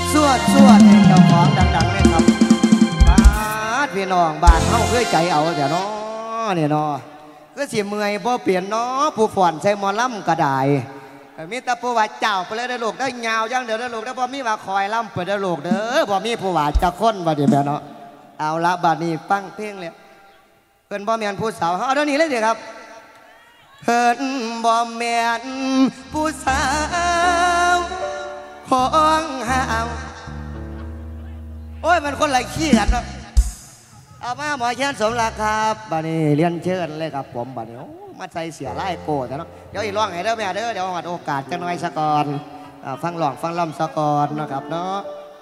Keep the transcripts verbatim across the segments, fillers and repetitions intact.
สวดสวดเจ้าของดังๆเลยครับบาดพี่น้องบาดเฮาเคยใจเอาแต่เนาะเนี่ยเนาะก็สิเมื่อยบ่เปลี่ยนเนาะผู้ฝ่อนใส่หมอลำก็ได้มีแต่ผู้ว่าเจ้าไปเลยได้ลูกได้ยาวยังเดี๋ยวได้ลูกได้บ่มีว่าคอยลำไปได้ลูกเด้อบ่มีผู้ว่าจะค้นบ่ดีแม่เนาะเอาละบาดนี้ฟังเพลงเลยเพิ่นบ่แม่นผู้สาวเอาเดี๋ยวนี้เลยสิครับเพิ่นบ่แม่นผู้สาวของหาวโอ้ยมันคนไรขี้กันเนาะเอามาหมอเชิญสมรักครับบานี้เรียนเชิญเลยครับผมบานี้มาใส่เสียไล่โกแต่เนาะเดี๋ยวอีกร้องไงเด้อแม่เด้อเดี๋ยววัดโอกาสจะน้อยสะกอนฟังหลองฟังลำสะกอนนะครับเนาะ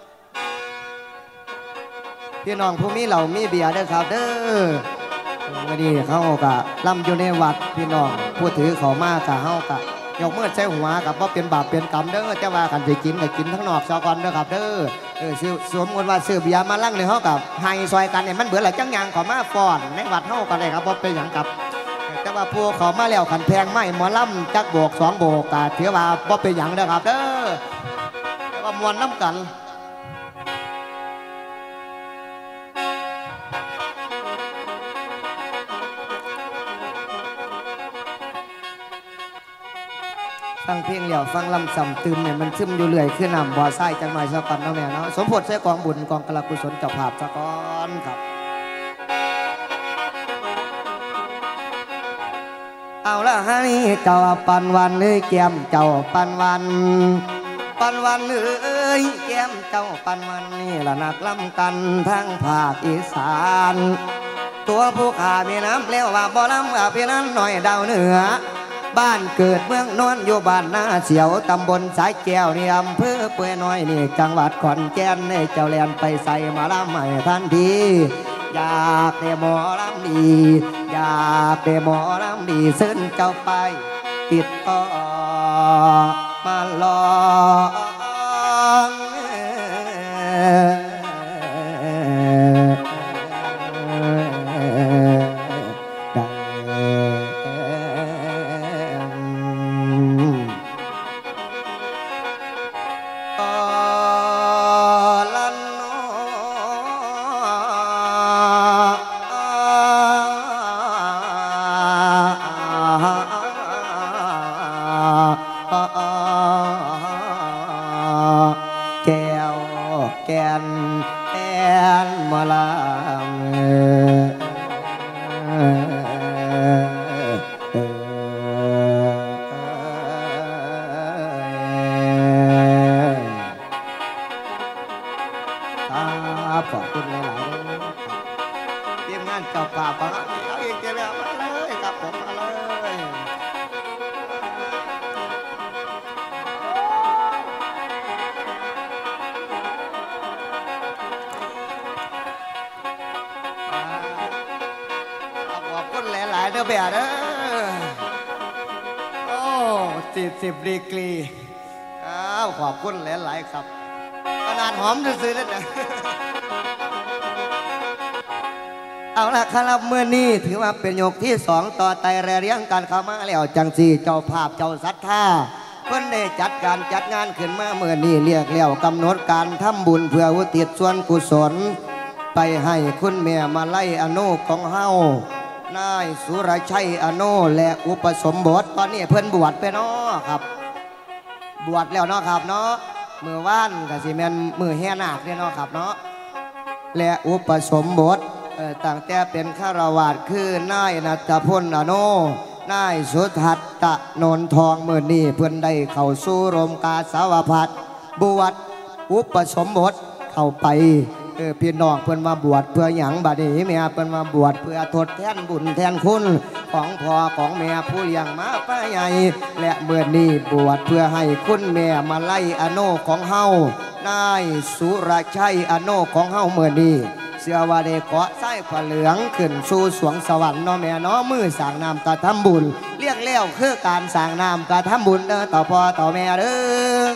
พี่น้องผู้มีเหล่ามีเบียร์เด้อครับเด้อวันนี้เขากะลำอยู่ในวัดพี่น้องผู้ถือเขามากกะเขากะยกมือใส่หัวกับว่าเป็นบาปเป็นกรรมเด้อจะว่ากันจะกินก็กินทั้งนอกสะกอนเด้อครับเด้อเออสวมมติว่าซื้อเบียร์มาลั่งในเขากับไฮซอยกันเนี่ยมันเบื่อหลายจังยังขอมาฟอนในวัดเขากันเลยครับว่าเป็นอย่างกับแต่ว่าพวกเขามาแล้วขันแพงไม่หมอลำจักโบกสองโบกกะถือว่าว่าเป็นอย่างเด้อครับเด้อว่ามวนน้ำกันฟังเพลงเหลี่ยวฟังลำซ้ำตึมเนี่ยมันซึมอยู่เรื่อยขึ้นนำบ่อไส้จังหน่อยสะก่อนเนาะแม่เนาะสมโพธิใส่กองบุญกองกระกุศลเจ้าภาพสะก่อนครับเอาละฮะนี่เจ้าปันวันเอ้ยแก้มเจ้าปันวันปันวันเอ้ยแก้มเจ้าปันวันนี่ละนักลำกันทั้งภาคอีสานตัวผู้ขามีน้ำเลี้ยวว่าบ่ลำว่าพี่นั้นหน่อยดาวเหนือบ้านเกิดเมืองนอนอยู่บ้านนาเสียวตำบลสายแก้วนี่อำเภอเปื่อยน้อยนี่จังหวัดขอนแก่นในเจ้าแลนไปใส่มาลำใหม่ทันทีอยากได้หมอลำดีอยากได้หมอลำดีเส้นเจ้าไปติดต่อมาลองแก้วแกนแอนมาลามครับขอบคุณหลายๆทีมงานเจ้าป่าปังเอาอีกเจ้าแล้วมาเลยครับผมมาเลยหลายๆเด้อเบียร์เด้อโอ้สี่สิบดีกรีอ้าวขอบคุณหลายๆครับขนาดหอมซื้อๆนั่นนะเอาละครับเมื่อนี้ถือว่าเป็นยกที่สองต่อไตรเรียงการเข้ามาแล้วจังสี่เจ้าภาพเจ้าศรัทธาเพิ่นได้จัดการจัดงานขึ้นมาเมื่อนี้เรียกแล้วกำหนดการทำบุญเพื่ออุทิศส่วนกุศลไปให้คุณแม่มาไล่อนุของเฮานายสุรชัยอโนและอุปสมบทตอนนี้เพิ่นบวชไปเนาะครับบวชแล้วเนาะครับเนาะมือว่านกับสิแมนมือแห่นาคเนี่ยเนาะครับเนาะและอุปสมบทต่างแต่เป็นฆราวาสคือนายณัฐพลอโนนายสุทัศตะนนทองมือนี้เพิ่นได้เข้าสู่รมกาสาวพัฒบวชอุปสมบทเข้าไปเออพี่น้องเพิ่นมาบวชเพื่อหยังบัดนี้แม่เพิ่นมาบวชเพื่อทดแทนบุญแทนคุณของพ่อของแม่ผู้เลี้ยงมาป้าใหญ่และเมื่อนี้บวชเพื่อให้คุณแม่มาไล่อโนของเฮานายสุรชัยอโนของเฮาเมื่อนี้เสื้อว่าได้เกาะไส้ผ้าเหลืองขึ้นสู่สวงสวรรค์เนาะแม่เนาะมือสร้างน้ำกระทำบุญเรียกแล้วคือการสร้างน้ำกระทำบุญเด้อต่อพ่อต่อแม่เด้อ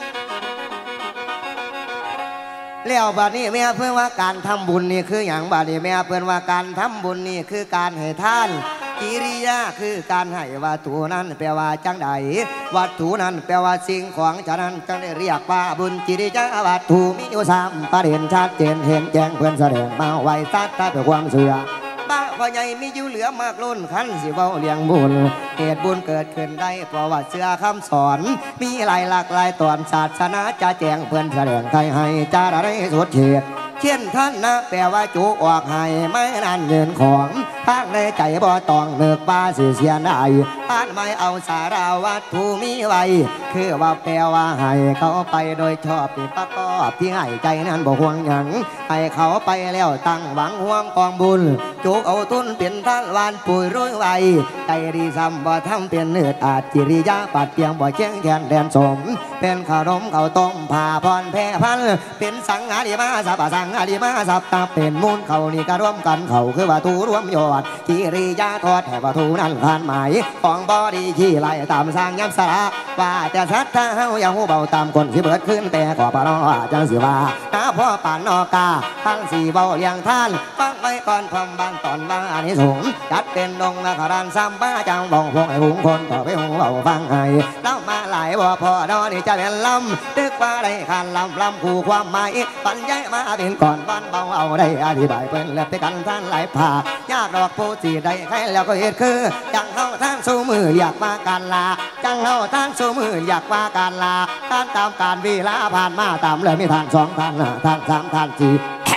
แล้วบัดนี้แม่เพื่อนว่าการทำบุญนี่คืออย่างบัดนี้แม่เพื่อนว่าการทำบุญนี่คือการให้ท่านกิริยาคือการให้วัตถุนั้นแปลว่าจังใดวัตถุนั้นแปลว่าสิ่งของฉะนั้นจึงได้เรียกว่าบุญกิริยาวัตถุมีอยู่สามประเด็นชัดเจนเห็นแจ้งเพื่อนแสดงมาไว้ซัดถ้าเป็นความเสื่อบ้าพ่อใหญ่มีอยู่เหลือมากล้นขันสิเว้าเลี้ยงบุญเหตุบุญเกิดขึ้นได้เพราะว่าเสื้อคำสอนมีหลายหลากหลายตอนศาสนาจะแจ้งเพื่อนแสดงใครให้จะได้สุดเฉียดเช่นท่านนะแปลว่าจุออกให้ไม่นั่นเงินของทางในใจบ่ต้องเลิกบ้าเสียเสียได้ท่านไม่เอาสาราวัตถุมีไว้คือว่าแปลว่าให้เขาไปโดยชอบที่ประกอบที่ให้ใจนั้นบ่ห่วงหยังให้เขาไปแล้วตั้งหวังห่วงกองบุญจุกเอาทุนเป็นท่านวานปุ๋ยรุ่ยไว้ใจดีซ้ำบ่ทำเป็นเนื้ออาจจิริยาปัดเตียงบ่เชียงแขนแดนสมเป็นขนมเขาต้มผ่าพรแพร่พันเป็นสังหาริมาสับสังหาริมาสับตาเป็นมูลเขานี่ก็ร่วมกันเขาคือว่าทูรวมยอดกิริยาทอดแห่ว่าทูนั้นผ่านหมายของบอดีขี้ไล่ตามสร้างย้ำสาว่าจะสัตว์ถ้าเฮาอย่างหูเบาตามคนสิเบิดขึ้นแต่ขอปนอจังสิว่าน้าพ่อป่านนอกาทั้งสี่เบาเลี้ยงท่านฟังไว้ก่อนพร้อมบ้านตอนว่าอันนี้สูงจัดเป็นดงนาคารานซ้ำบ้าจังบ่งพงให้หุงคนต่อไปหูเบาฟังให้เล่ามาหลายบ่พอดอนี่จะเป็นลำตึกว่าได้ขานลำลำคู่ความหมายปัญญามาเป็นก่อนบ้านเบาเอาได้อธิบายเป็นแล้วไปกันท่านหลายผ่ายากดอกผู้สีได้ใครแล้วก็เหตุคือจังเฮาท่านสู้มืออยากมาการลาจังเฮาท่านสู้มืออยากมาการลาท่านตามการเวลาผ่านมาตามเลยมีท่านสองท่านท่านสามท่านสี่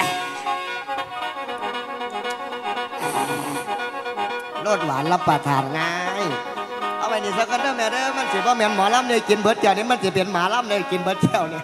รสหวานรับประทานง่ายเอาไปนี่สักกันเด้อแม่เด้อมันสิว่าแม่หมอลำเนี่ยกินเบิดเจ้านี่มันจะเป็นหมาลำเนี่ยกินเบิดเจ้าเนี่ย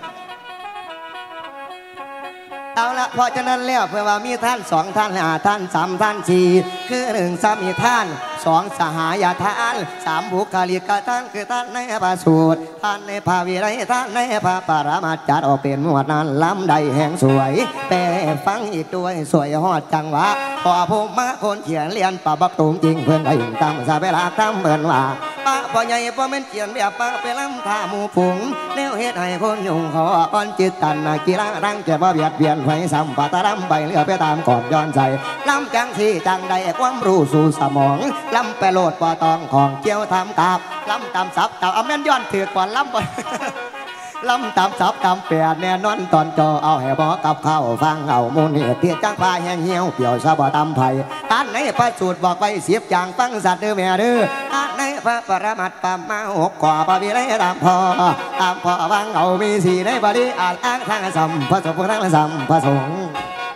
เอาละเพราะฉะนั้นแล้วเพื่อว่ามีท่านสองท่านห้าท่านสามท่านสี่คือหนึ่งสามีท่านสองสหายท่านสามบุคลิกท่านคือท่านในพระสูตรท่านในพระวิไลท่านในพระปรมาจัดออกเป็นหมวดนั้นล้ำใดแห่งสวยแต่ฟังอีกด้วยสวยฮอดจังหวะพอผมมาคนเขียนเรียนปะบักตุงจริงเพื่อนได้ตั้งสาเวลาทำเหมือนว่าป้าพ่อใหญ่พ่อแม่เขียนแบบป้าไปล้ำท่าหมู่ผงแนวเฮ็ดให้คนยุ่งขออ่อนจิตตันนากีฬารังจะว่าเบียดเบียนไฟสัมปะตะลำใบเลือไปตามก่อนย้อนใจล้ำจังสี่จังใดความรู้สู่สมองล้ำไปโลดปอตองของเจียวทำกาบล้ำตามซับแต่เอาแม่นย้อนถือก่อนล้ำไปล้ำตามซับตามเปียแน่นอนตอนจอเอาให้บอกกับข้าวฟังเอามูลเหตุเทียจังพาแห้งเหี่ยวเปี่ยวซาบะตำไผ่ท่านในพระสูตรบอกไปเสียบจางฟังสัตว์เด้อแม่เด้อท่านในพระปรมัตถ์ปามาหกก่อปวิไลตามพอตามพอฟังเอามีสี่ในบริอาจอ้างทางสัมพระสงฆ์ทางสัมพระสงฆ์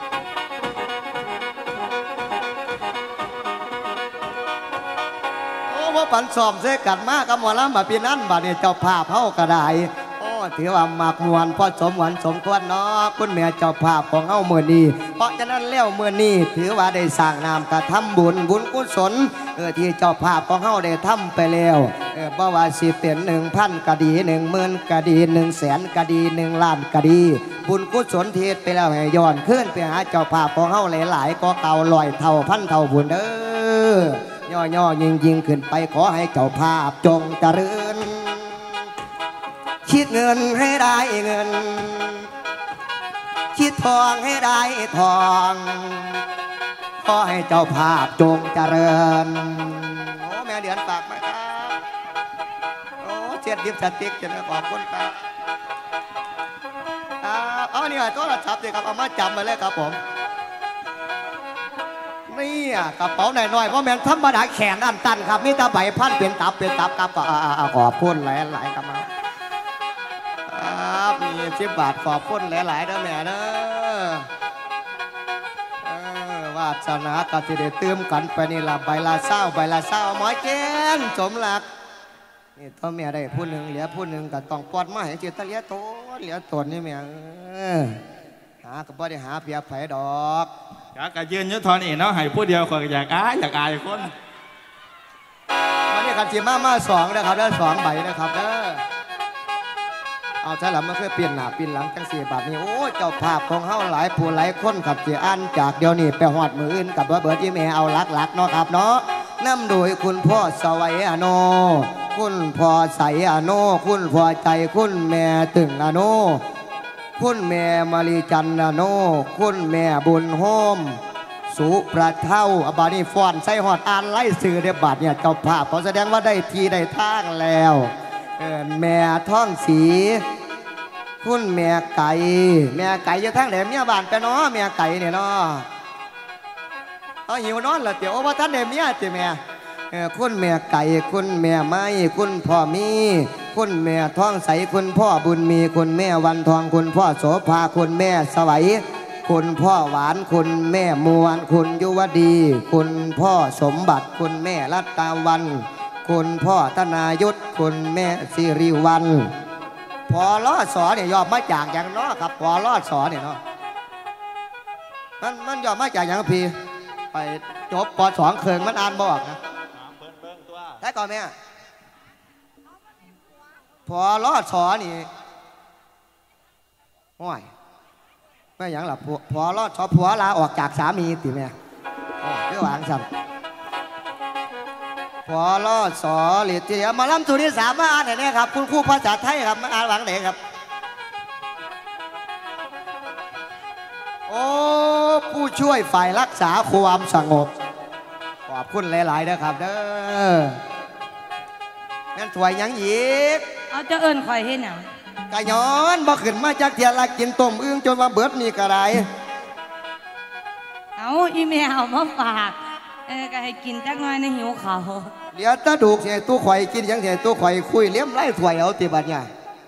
ปันสอบเสกันมากกับหมอลำแบบปีนั้นบัดนี้เจ้าภาพเฮากระไดโอ้ถือว่าหมากมวนพอสมหวันสมควรเนาะคุณแม่เจ้าภาพของเฮาเมื่อนี้เพราะฉะนั้นแล้วเมื่อนี้ถือว่าได้สร้างนามกระทำบุญบุญกุศลเออที่เจ้าภาพของเฮาได้ทำไปแล้วเออบ่ว่าสิเป็นหนึ่งพันกะดีหนึ่งหมื่นกะดีหนึ่งแสนกะดีหนึ่งล้านกะดีบุญกุศลเทศไปแล้วให้ย้อนขึ้นไปหาเจ้าภาพของเฮาหลายๆก็เก่าลอยเท่าพันเท่าบุญเด้อย่อย่อยิงยิงขึ้นไปขอให้เจ้าภาพจงเจริญคิดเงินให้ได้เงินคิดทองให้ได้ทองขอให้เจ้าภาพจงเจริญโอ้แม่เดือนฝากไหมครับโอ้เจ็ดดิบสติ๊กจะขอบคุณครับเอาเนี่ยโทรศัพท์เลยครับเอามาจำมาเลยครับผมนี่กระเป๋าหน่อยๆเพราะแม่นธรรมดาแขนอันตันครับมีตาใบพันเป็นตับเป็นตับครับก็ขอบคุณหลายๆครับมาครับมีสิบบาทขอบคุณหลายๆเด้อแม่เด้อวาสนากติเดเติมกันไปนี่ละใบละเศร้าใบละเศร้าหมอเจนสมหลักนี่ถ้าแม่ได้ผู้หนึ่งเหลือผู้หนึ่งก็ต้องปอดมาให้เจตเหลือตัวเหลือตัวนี่แม่หาก็บ่ได้หาเพียบไผ่ดอกอยากยืนยุทธรนี่เนาะให้ผู้เดียวคนอยากอายอยากอายคนวันนี้กันจีมามาสองนะครับได้สองใบนะครับเด้อเอาใช่หรือไม่เคยเปลี่ยนหน้าเปลี่ยนหลังจังสี่บาทนี้โอ้เจ้าภาพของเฮาหลายผู้หลายคนขับเจียอันจากเดี๋ยวนี้ไปหอดมืออื่นกับว่าเบิร์ดยี่เมเอาลักลักเนาะครับเนาะนำโดยคุณพ่อสวัยอโนคุณพ่อใสอโนคุณพ่อใจคุณแม่ตึงอโนคุณแม่มารีจันอโนคุณแม่บุญโฮมสุประเท่าอบานีฟอนใส่หอดอ่านไล่สื่อเดบาดเนี่ยเจ้าภาพเขาแสดงว่าได้ทีได้ทางแล้วเออแม่ท่องสีคุณแม่ไก่แม่ไก่จะทั้งแหลมเมียบ้านไปเนาะแม่ไก่เนี่ยเนาะเอาหิวนอนเหรอเดี๋ยวว่าท่านเดเมียจีแม่เออคุณแม่ไก่คุณแม่ไม้คุณพ่อมีคุณแม่ท้องใสคุณพ่อบุญมีคุณแม่วันทองคุณพ่อโสภาคุณแม่สวัยคุณพ่อหวานคุณแม่มวลคุณยุวดีคุณพ่อสมบัติคุณแม่รัตตาวันคุณพ่อธนายุทธคุณแม่สิริวันพอลอดสอเนี่ยยอมมาจากอย่างน้อครับพอลอดสอเนี่ยเนาะมันมันยอมมาจากอย่างพี่ไปจบปสองเคิงมันอ่านบอกนะใช่ก่อนไหมพอลอดสอนี่โอ้ยไม่อย่างหลับพอลอดสอผัวลาออกจากสามีติแม่เรื่องหวางซ้ำพอลอดสอหลีดทีเดียวมาล้ำสุนิสามาอ่านเนี่ยครับคุณครูภาษาไทยครับมาอ่านหวังเด็กครับโอ้ผู้ช่วยฝ่ายรักษาความสงบขอบคุณหลายๆนะครับเด้องั้นถวยยังอีกเอาจะเอิญคอยเห็นอย่างกะย้อนบ่ขึ้นมาจากเทียละกินต้มอึ้งจนว่าเบิดมีกระไรเอาอีเมลมาฝากเออก็ให้กินจักหน่อยในหิวเขาเดี๋ยวตาดูกเสียตู้ข่อยกินยังเสียตู้ข่อยคุยเลี้ยมไล่ถวยเอาติบัดเนี่ย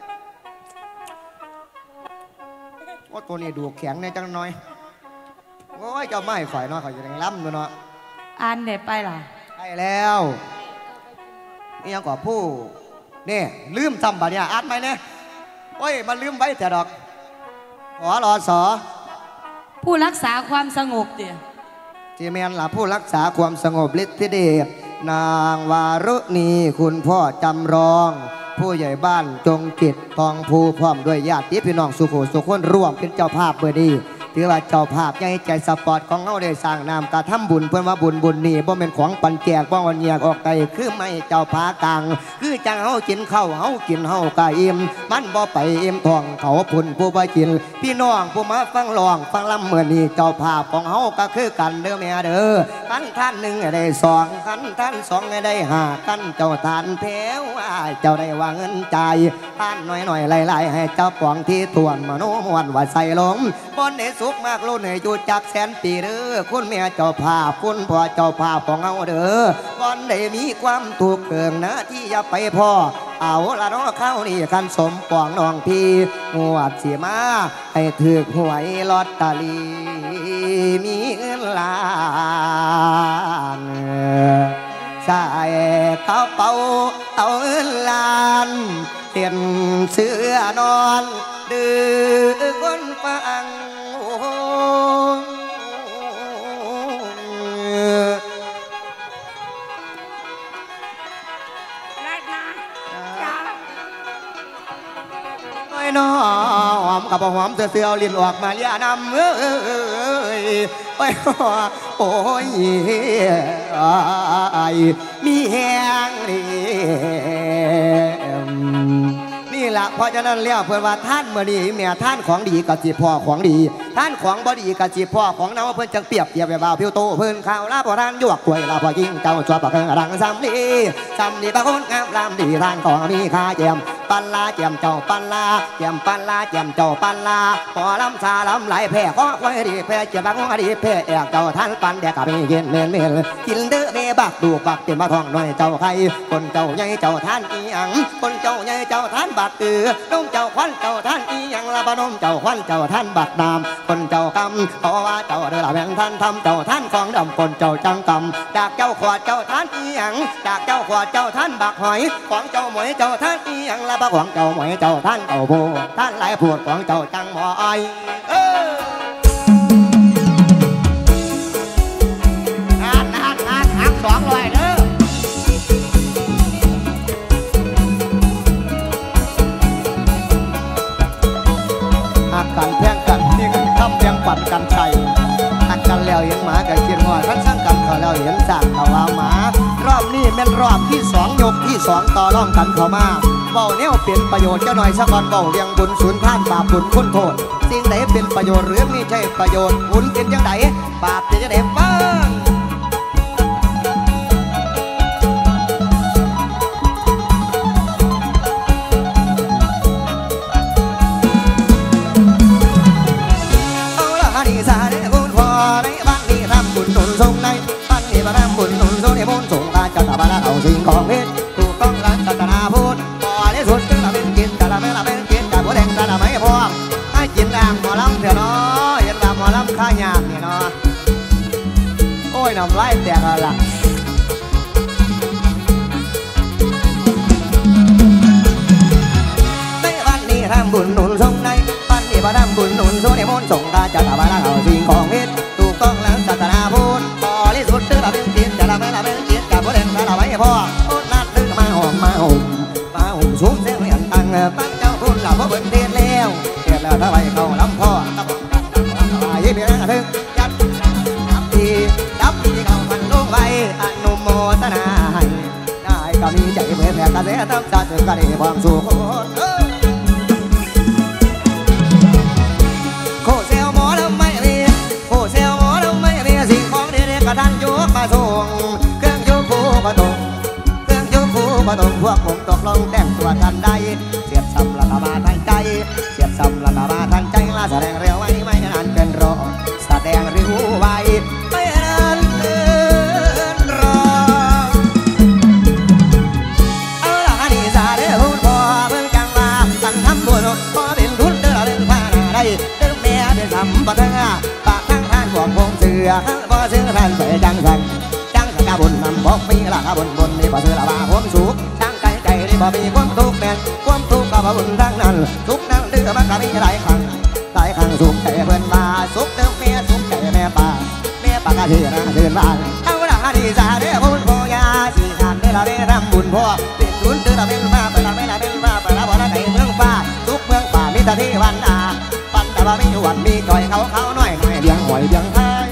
ว่าตัวนี้ดูแข็งในจังน้อยโอ้ยเจ้าไม้ข่อยเนาะข่อยจะแรงล้ำด้วยเนาะอ่านได้ไปล่ะไปแล้วนี่ยังกว่าผู้นี่ลืมซ้ำบัดเนี่ยอ่านไหมเนี่ยโอ้ยมันลืมไว้แต่ดอกขอรอสอผู้รักษาความสงบเดี๋ยที่แมนล่ะผู้รักษาความสงบฤทธิเดชนางวารุณีคุณพ่อจำรองผู้ใหญ่บ้านจงจิตทองภูพร้อมด้วยญาติพี่น้องสุโขสุขคนร่วมเป็นเจ้าภาพเบอร์ดีถือว่าเจ้าภาพใหญ่ใจสปอร์ตของเฮาได้สร้างนามกระทำบุญเพื่อว่าบุญบุญนี่บ่เป็นของปันแจกบ่วันแยกออกไกลคือไม่เจ้าพากลางคือจังเฮากินข้าวเฮากินเฮากะอิ่มมันบ่ไปอิ่มท้องเขาพุ่นผู้บ่กินพี่น้องผู้มาฟังร้องฟังลำเมื่อนี้เจ้าภาพของเฮาก็คือกันเด้อแม่เด้อคันท่านหนึ่งได้สองคันท่านสองได้ห้าคันเจ้าทานแถวเจ้าได้วางเงินใจท่านน้อยๆไล่ๆให้เจ้าปองที่ทวนมโนมวนว่าใส่ลงบนในสุขมากลุ้นให้อยู่จักแสนปีเด้อคุณแม่เจ้าภาพคุณพ่อเจ้าภาพของเฮาเด้อบนได้มีความถูกเกิงนะที่อย่าไปพ่อเอาละน้อเข้านี่คันสมปองน้องพี่งวดสีมาให้ถือหวยลอตเตอรี่มีเงินล้านใส่กระเป๋าเอาเงินล้านเตียนเสื้อนอนดื้อคนฟังน้อหอมกับหอมเสือเสือลิ้นออกมาเลียน้ำเอ้ยโอ้ยโอ้ยมีแหงนี่นี่แหละเพราะฉะนั้นแล้วเพื่อนว่าท่านเมื่อนี้แม่ท่านของดีกับจีพ่อของดีท่านของบดีกับจีพ่อของเนาเพื่อนจังเปรียบเทียบแบบว่าพิวโตเพื่อนข่าวลาพอท่านยวกป่วยลาพอยิงเจ้าชัวปากเรังซ้ำดีซ้ำดีตะคนงามลำดีท่านของมีค่าเจียมปันลาเจียมเจ้าปันลาเจียมปันลาเจียมเจ้าปันลาพอลำชาลำไหลแพ่ข้อควายดีแพ่เจียมบังดีแพ่แอกเจ้าท่านปันแดกกับมีเย็นเมนเมนกินเด้อเมบักดูบักเต็มมาทองหน่อยเจ้าใครคนเจ้าใหญ่เจ้าท่านอีหยังคนเจ้าใหญ่เจ้าท่านบักตือน้องเจ้าควันเจ้าท่านอีหยังละบน้องเจ้าควันเจ้าท่านบักนามคนเจ้ากำเพราะว่าเจ้าเดือดแบ่งท่านทำเจ้าท่านของดำคนเจ้าจังกำจากเจ้าขวดเจ้าท่านอีหยังจากเจ้าขวดเจ้าท่านบักหอยของเจ้าหมวยเจ้าท่านอีหยังละบักของเจ้าหมวยเจ้าท่านเจ้าโบท่านหลายปวดของเจ้าจังหมอยเอองานงานงานหักสองเลยเด้อหักกันแพงกันนี่คือคำยังปั่นกันใจหักกันแล้วเห็นหมากับเชียงหอยท่านสร้างกันเขาแล้วเห็นสั่งเขาว่าหมารอบนี้เป็นรอบที่สองยกที่สองต่อร่องกันเข้ามาเบาเนี้ยเปลี่ยนประโยชน์เจ้าหน่อยสักก่อนเบาเลี้ยงบุญศูนย์ท่านบาปบุญคุณโทษสิ่งใดเป็นประโยชน์หรือไม่ใช่ประโยชน์บุญเป็นจังไดบาปเป็นจังไดบ้างเอาละฮันนี่ซาเดบุญพอในบ้านนี้ทำบุญหนุนทรงในบ้านนี้มาทำบุญหนุนทรงในบุญส่งการจัดบาลเอาสิ่งของเพชรถูกต้องรักศาสนาพุทธพอที่สุดจึงละเป็นกินจะละไม่ละเป็นกินจะผู้แดงจะละไม่พอให้กินอ่างหมอลำเถอะเนาะยันว่าหมอลำข้ายากเนี่ยเนาะโอ้ยน้ำลายแตกแล้วล่ะในบ้านนี้ทำบุญหนุนทรงในบ้านนี้มาทำบุญหนุนทรงในมนต์ส่งการจัดบาลเอาสิ่งของเพชรถูกต้องรักศาสนาพุทธพอที่สุดจึงละเป็นกินจะละไม่ละเป็นกินจะผู้แดงจะละไม่พอโอ้นัดถึงมาหอมมาห่มมาห่มสูงเสียงเรียนตังตั้งเจ้าคุณหลับเพราะเบิ่นเทศแล้วเทศแล้วถ้าไปเข้าลำพ่อตะบอกตะบอกยี่เพียงถึงยัดนับทีนับทีเข้ามันลงไปอนุโมทนาให้ได้ก็มีใจเผยแผ่กระแสน้ำตาถึงกระดิ่งความสุขโคเซลหมอแล้วไม่มีโคเซลหมอแล้วไม่มีสิ่งของเด็ดๆกระทันยุกมาส่งเครื่องยุกคู่มาตรงเครื่องยุกคู่มาตรงพวกผมตกลงแต่งตัวกันได้เสียดซ้ำละกมาทันใจเสียดซ้ำละกมาทันใจละแสดงเร็วไว้ไม่นานเกินรอแสดงริ้วไว้ไม่นานเกินรอเอาละฮันนี่ซาเด้อพูดพอเบิ่งจังว่าตั้งทำบุญพอเป็นทุนเด้อเราเป็นผ้าหน้าได้เด้อแม่เป็นทำบัตรปากทั้งท่านบอกคงเสือพอเสือท่านไปจังสันจังสังกาบุญนำบอกมีละบุญบุญนี่พอเสือละว่าผมสุขจังใจใจนี่พอมีความทุกข์แม่ความทุกข์ก็พอบุญทั้งนั้นทุกนั้นเดือมันก็มีหลายครั้งหลายครั้งสุขใจเพิ่นมาสุขเติมแม่สุขใจแม่ป่าแม่ป่ากะเทียนะเดินบ้านเอาละฮันนี่ซาเด้อบุญพ่อยาสี่งานเด้อละเด้อทำบุญพ่อเป็นบุญเด้อละเป็นมาเป็นละเป็นละเป็นมาเป็นละบ่ละในเมืองฟ้าทุกเมืองป่ามีแต่ที่วันนาปันแต่ว่ามีหวันมีจ่อยเขาเขาหน่อยหน่อยเบียงหอยเบียงไทย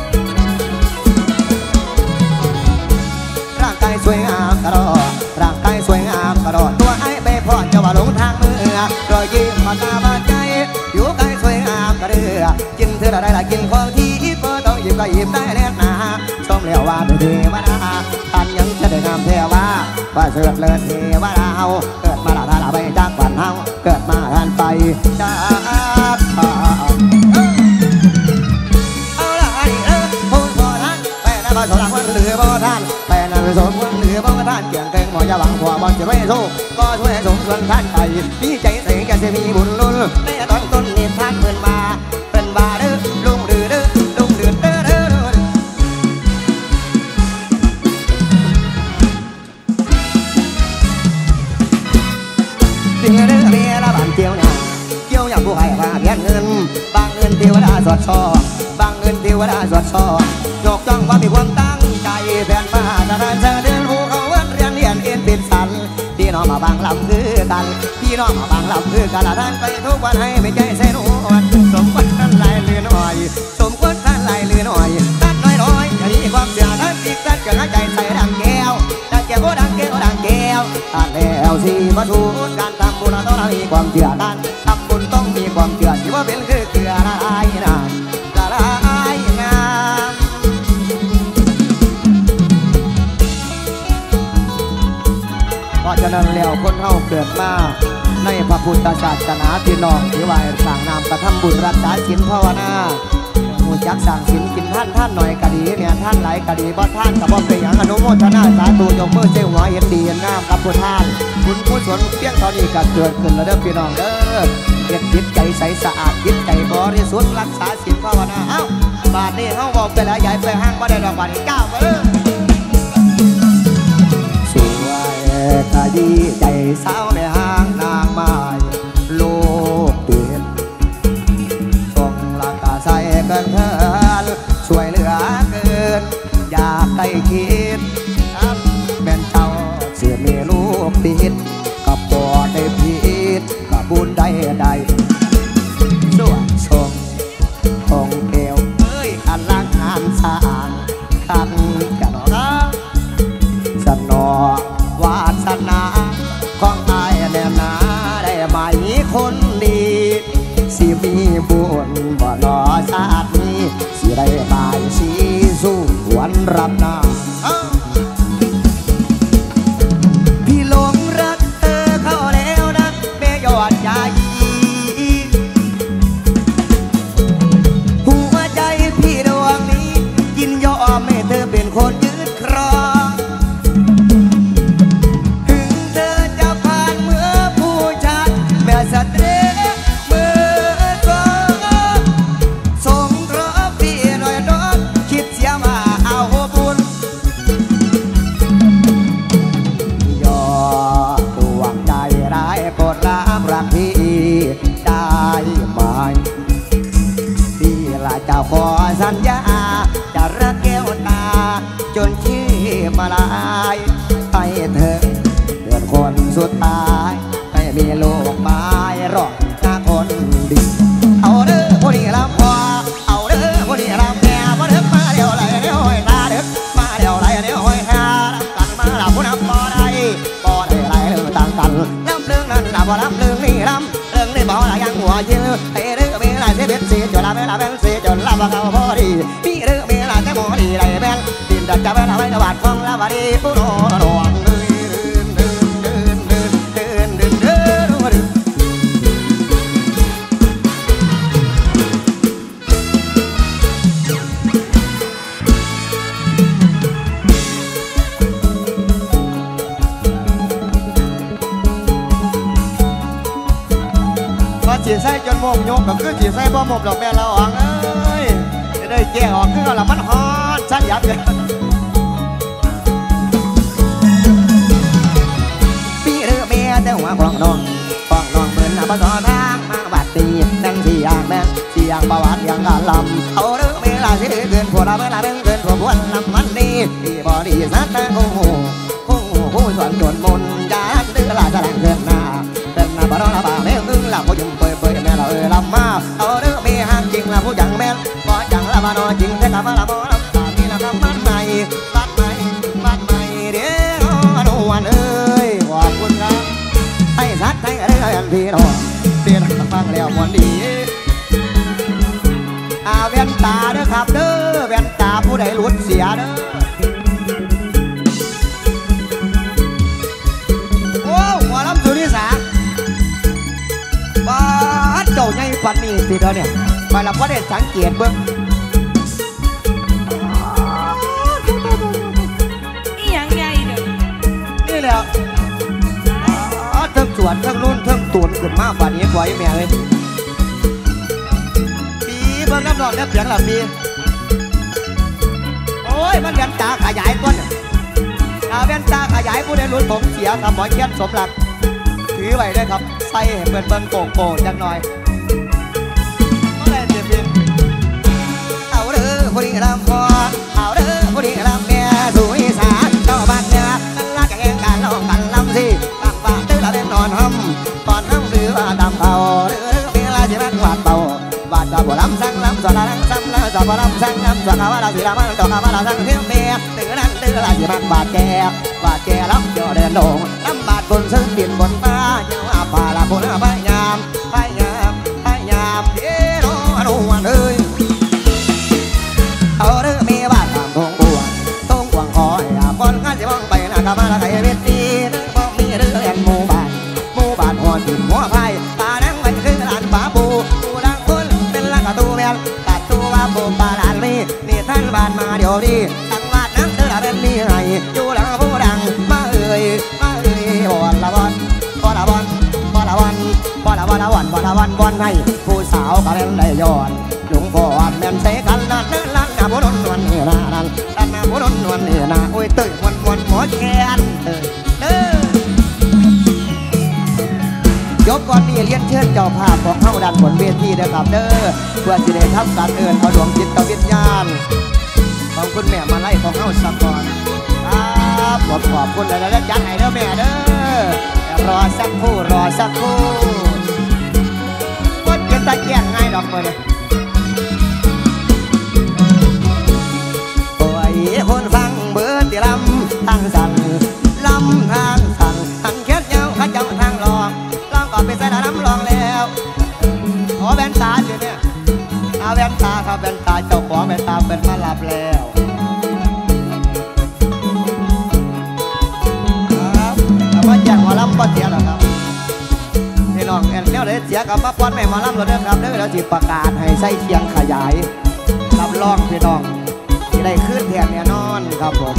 ร่างกายสวยงามกระดอร่างกายสวยงามกระดอตัวไอ้ไปพอจะว่าหลงทางมือรอยยิ้มมาตาบาดใจผิวกายสวยงามกระเดือกินเธอได้ละกินของที่ก็ต้องหยิบก็หยิบได้แน่นาชมแล้วว่าเป็นเทวดาท่านยังจะได้นำเทวาว่าเสือกเลิศเทวดาเกิดมาละท่านไปจากฝันเฮาเกิดมาท่านไปจากเอาละฮันนี่เด้อพูดพอท่านไปนะมาสอนคนเหลือบ่ท่านไปนะไปสอนคนเหลือบ่ท่านเกี่ยงเก่งหมอจะหวังผัวบอลจะไม่สู้ก็ช่วยสมส่วนท่านไปมีใจเสียงจะมีบุญล้นในตอนต้นนี่ท่านเพิ่นมาเพิ่นมาเด้อลุงเดือเด้อลุงเดือเด้อเด้อเด้อเดือเด้อเมียละบ้านเกี่ยวเนี่ยเกี่ยวอย่างผู้ให้พาเพียนเงินบางเงินเทวดาสอดช่อบางเงินเทวดาสอดช่อยกจ้องว่ามีความตั้งใจแผ่นฟ้าตะการเสด็จผู้เขาวันเรียนเรียนเอ็นเป็นสันพี่น้องมาบางลำคือกันพี่น้องมาบางลำคือกันละท่านไปทุกวันให้ไม่ใจเส้นหัวสมควรท่านลายลือหน่อยสมควรท่านลายลือหน่อยท่านน้อยน้อยอย่ามีความเสียท่านติดท่านเกิดใจใส่ดังแก้วดังแก้วดังแก้วดังแก้วท่านแล้วสีมาทูการทำบุญต้องมีความเชื่อท่านทำบุญต้องมีความเชื่อที่ว่าเป็นคือเกลือละลายน้ำละลายน้ำเพราะฉะนั้นแล้วคนเฮาเกิดมาในพระพุทธศาสนาพี่น้องที่ว่าสร้างนามกระทำบุญรักษาศีลภาวนาหูจักสั่งศีลกินท่านท่านหน่อยกะดีเนี่ยท่านหลายกะดีบ่ท่านกับบ่เป็นอย่างอนุโมทนาสาธุยกมือเจ้าหัวเห็นดีเห็นงามกับผู้ท่านคุณผู้ชนเพียงเท่านี้ก็เกิดขึ้นแล้วเด้อพี่น้องเด้อเก็บจิตใจใสสะอาดจิตใจบริสุทธิ์รักษาศีลภาวนาเอ้าบาดนี้เฮาบอกไปแล้วใหญ่ไปห้างบ่ได้ดอกบาดนี้ก้าวมาเด้อสวยกะดีใจสาวในห้างนางไม้ลูกเตียนทรงร่างกายใส่เกินเทินช่วยเหลือเกินอยากได้คิดครับแม่นเจ้าเสียมีลูกติดกับบ่ได้ผิดกับบุญได้ได้สวดทรงของเอวเอ้ยอันลังงานสร้างคันกระดอกสนอวาสนาของนายแนวบุญบ่รอชาตินี้สิได้บายสีสู้หวนรับหน้าพี่หลงรักเธอเข้าแล้วนะแม่ยอดใจหัวใจพี่ดวงนี้ยินยอมให้เธอเป็นคนยืดครองถึงเธอจะผ่านเมื่อผู้ชายแม่สตรีมือสองสงเคราะห์พี่หน่อยน้องคิดเสียมาเอาบุญยอดดวงใจร้ายโปรดรับรักพี่ได้ไหมพี่ละจะขอสัญญาจะรักแก้วตาจนชีพมาลายให้เธอเดือนคนสุดท้ายให้มีโลกไม้รอดหน้าคนดีเอาเด้อพอดีลำพอเอาเด้อพอดีลำแก่พอเด้อมาเดี๋ยวไรเดี๋ยวห้อยตาเด้อมาเดี๋ยวไรเดี๋ยวห้อยตากันมาหลับผู้นำบ่ได้บ่ได้ไรเรื่องต่างกันลำเรื่องนั้นลำบ่ลำเรื่องนี้ลำเรื่องนี้บ่ละยังหัวยืนให้เรื่องมีอะไรเสียเบ็ดเสียจนละเวลาเป็นเสียจนละว่าเขาพอดีพี่เรื่องมีอะไรแต่หมอดีไรแบนดินจะจะเวลาไว้กบาดฟองละว่าดีผู้โนนวงเดินเดินเดินเดินเดินเดินเดินเดินพอจีใส่จนโมงโยกก็คือจีใส่บ่หมกดอกแม่ละอ่างเอ้ยจะได้แก้ออกคือเอาละมันฮอดชัดยับเลยพี่เรือเมียแต่หัวกล่องนองกล่องนองเหมือนน้ำมันต่อทางมาบาดตีนั่งสี่อย่างแม่เสียงประวัติอย่างการลำเอาเรือเมียละสิเกินผัวเราเวลาเรื่องเกินผัวบวนลำมันดีที่บ่ดีสัตว์แต่โอ้โหโอ้โหผู้ส่วนโดนมนยานเรือละแสดงเกินหน้าเกินหน้าบ่รอละบ่าแม่อึ้งละผู้ยุ่งเปยเปยแม่เราเออลำมาเอาเรือเมียห้ามจริงละผู้จังแม่บ่จังละบ่นอจริงแต่กับละบ่ลำตามีละคำมันใหม่บ้านใหม่บ้านใหม่เดี๋ยวอนวันเอ้ยขอบคุณครับให้สัตว์ให้เรื่องพี่น้องเตียนฟังแล้วมวนดีอาแว่นตาเด้อครับเด้อแว่นตาผู้ใดหลุดเสียเด้อโอ้หัวลำสุริสาบ้านเจ้าใหญ่ปันนี่สิเด้อเนี่ยไปละพ่อได้สังเกตเบิ่งอีหยังใหญ่เด้อนี่แหละเทิงสวนเทิงนุ่นเทิงตูนขึ้นมาป่านนี้ปล่อยแม่เลยปีเบิ่งน้ำร้อนน้ำเสียงละปีโอ้ยมันแว่นตาขยายก้นอาแว่นตาขยายผู้ใดลุ้นผมเสียกับหมอเขียนสมหลักถือไว้เลยครับใส่เปิดเบิ่งโป่งโป่งจังหน่อยเมื่อไรเจ็บปีเอาเด้อผู้ดีลำพอเอาเด้อผู้ดีลำแม่สุยสานเจ้าบ้านเนี่ยลากแข่งกันลองกันลำสิตั้งฟ้าเด้อละเด่นนอนห้ำตอนห้ำหรือว่าดำเขาเด้อเวลาจะรักหวาดเบาบาดกับบัวลำสั่งลำสอนลำสั่งลำสอนบัวลำสั่งลำสอนข้าวลาสีลำมันดอกข้าวลาสั่งเทียมเมียเดือนั้นเดือละจะรักบาดแก่บาดแก่ลำเจาะเดินลงลำบาดบนซึ่งดินบนฟ้าเจ้าอาป่าละบนพยายามพยายามพยายามเดี๋ยวโน่นวันเอ้ยเอาเรื่องมีบ้านตามทงบัวทงกวางคอยคนข้าจะมองไปนะกามาละไก่เวทีนึกมองมีเรื่องหมู่บ้านหมู่บ้านหัวถิ่นหัวไผ่ตานั่งมันคือลานป่าปูปูดังคนเป็นละกะตูแมวตัดตัวปูปลาลานนี่นี่ท่านบ้านมาเดี๋ยวนี้ตั้งบ้านนั่งเธอละเป็นนี่ไงอยู่หลังผู้ดังมาเอ่ยมาเอ่ยบอลละบอลบอลละบอลบอลละบอลบอลละบอลละบอลบอลละบอลบอลให้ผู้สาวก็เล่นได้ย้อนหลวงพ่อแม่นเสกันนั่นนั่นนั่นนะผู้นวลนี่นะนั่นนั่นนะผู้นวลนี่นะโอ้ยตื่นวันวันหมอแคนเออเด้อยกก่อนนี้เรียนเชิญเจ้าภาพของเข้าดันบนเวทีนะครับเด้อเพื่อสิได้ทำการเอิญเอาดวงจิตวิญญาณของคุณแม่มาไล่ของเข้าสักก่อนครับขอบขอบคุณและและจัดให้เด้อแม่เด้อรอสักครู่รอสักครู่คนเป็นตะเกียงง่ายดอกเลยโอ้ยคนฟังเบิร์ดที่ลำทางสั่นลำทางสั่นหันแค่เจ้าข้าเจ้าทางหลอกลองก่อนไปใส่น้ำลองแล้วขอแว่นตาเจออาแว่นตาครับแว่นตาเจ้าของแว่นตาเป็นมาหลับแล้วครับแต่ว่าแจ้งหมอลำก็เสียหรอครับพี่น้องแอนเนี้ยเลยเสียกับมาป้อนแม่หมอลำเราเด้อครับเด้อเราจิประกาศให้ใส่เคียงขยายรับรองพี่น้องที่ได้ขึ้นแทนแน่นอนครับผม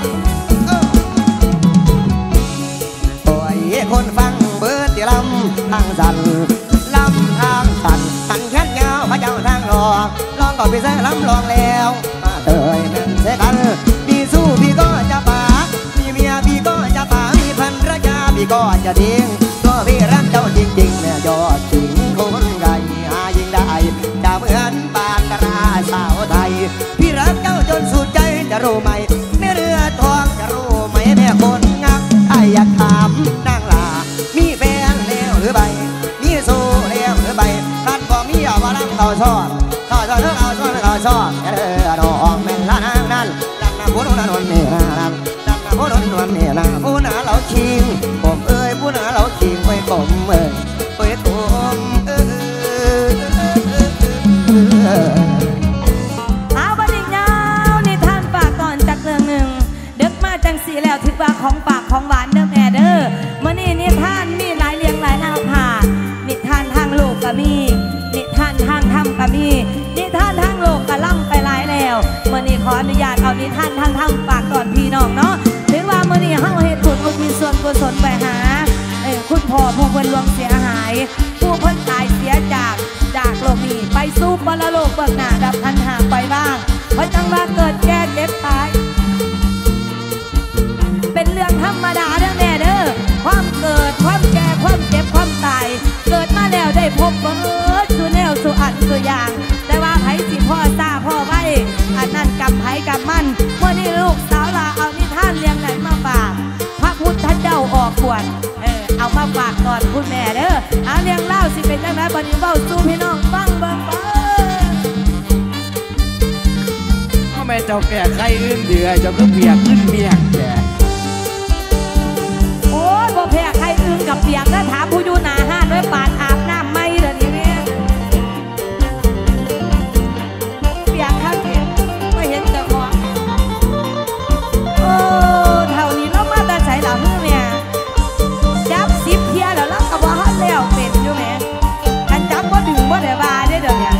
โอ้ยคนฟังเบิดที่ลำทางสันลำทางสันสันแค่เงาพระเจ้าทางรอลองก่อนพี่เสลำลองแล้วมาเตยนั่นเสกันพี่สู้พี่ก็จะป่ามีเมียพี่ก็จะป่ามีภรรยาพี่ก็จะทิ้งก็พี่รักเจ้าจริงๆเนี่ยยอดจริงคนใดหายิ่งได้จะเหมือนปากกระราสาวไทยพี่รักเจ้าจนสุดใจจะรู้ไหมแม่เรือทองจะรู้ไหมแม่คนงักไอ้อยากถามนางลามีแฟนแล้วหรือใบมีสู้แล้วหรือใบท่านบอกมีเอามาลังต่อซ้อนต่อซ้อนเธอเอาซ้อนต่อซ้อนเออดอกแม่ละนางนั้นดังนาผู้นั้นนนี่นาดังดังนาผู้นั้นนนี่นาผู้นั้นเราชิงผมเอ้ยผู้นั้นเราชิงไว้กลมเอ้ยไว้กลมเอ้ยเอาบัดนี้ยาวนิทานฝากก่อนจากเรื่องหนึ่งเด็กมาจังสีแล้วถือว่าของฝากของหวานเด้อแม่เด้อมื้อนี้นิทานมีหลายเรียงหลายแนวผ่านนิทานทางโลกก็มีนิทานทางธรรมก็มีนิทานทางโลกก็ล่ำไปหลายแล้วมื้อนี้ขออนุญาตเอานิทานทางธรรมฝากก่อนพี่น้องเนาะถือว่ามื้อนี้เฮาเฮ็ดบุญอุทิศส่วนกุศลไปหาเอ้คุณพ่อผู้เพิ่นล่วงเสียหายผู้เพิ่นตายเสียจากจากโลกนี้ไปสู่ปรโลกเบื้องหน้าดับทันหากไปบ้างเพราะจังว่าเกิดแก่เจ็บตายเป็นเรื่องธรรมดาเด้อแม่เด้อความเกิดความแก่ความเจ็บความตายเกิดมาแล้วได้พบเบิดสู่แนวสู่อันสู่อย่างแต่ว่าไผสิพ่อซาพ่อไว้อันนั้นกำไผกำมันเมื่อนี้ลูกสาวลาเอานิทานเรียงไหนมาฝากพระพุทธเจ้าออกบวชเออเอามาฝากก่อนคุณแม่เด้อเอาเรียงเล่าสิเป็นจังไดบัดนี้เว้าสู่พี่น้องฟังเบิ่งเบิ่งพ่อแม่เจ้าแก่ใครอื่นเดือเจ้าก็เปียกขึ้นเปียกแก่โอ้ยบ่แพ้ใครอื่นกับเปียกถ้าถามผู้อยู่หน้าห้านไว้ปาดอาบน้ำไม่เดี๋ยวนี้เนี่ยเปียกครับไม่เห็นเจ้าของโอ้เท่านี้เรามาแต่ใส่หลังเมียจับสิบเทียแล้วเราก็บ่ฮัดแล้วเป็นอยู่แม่กันจับบ่ดึงบ่ได้ว่าได้เดี๋ยวนี้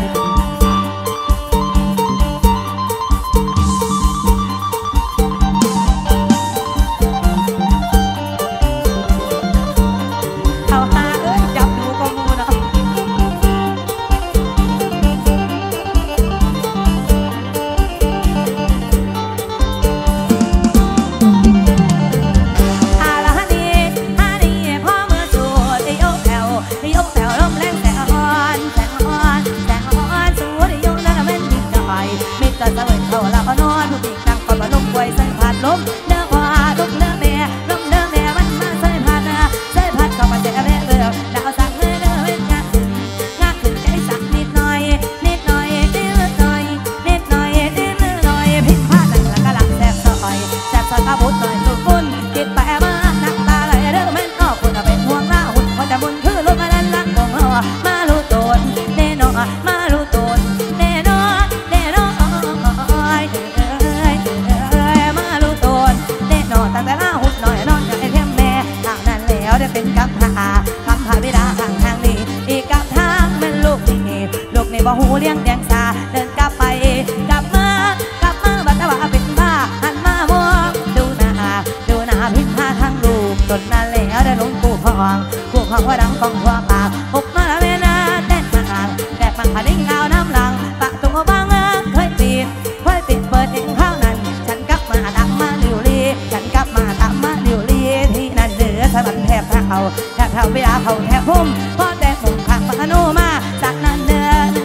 บ่หูเลี้ยงแดงสาเดินกลับไปกลับมากลับมาบัดว่าเป็นบ้าหันมามองดูหน้าดูหน้าพิมพ์พาทางลูกจนนั่นแล้วได้หลงกูพองกูพองว่าดังกองหัวปากพบมาแล้วแม่นาแดดมาอ่างแดดมันผาดิ้งเอาน้ำหลังปะตัวบางเคยปิดเคยปิดเปิดเองข้าวนั้นฉันกลับมาทำมาดิวลีฉันกลับมาทำมาดิวลีที่นั่นเดือดสะบันแทบเท้าแทบเท้าเวลาเขาแทบพุ่มพอแต่ผมขับมาโนมาจากนั้นเดือด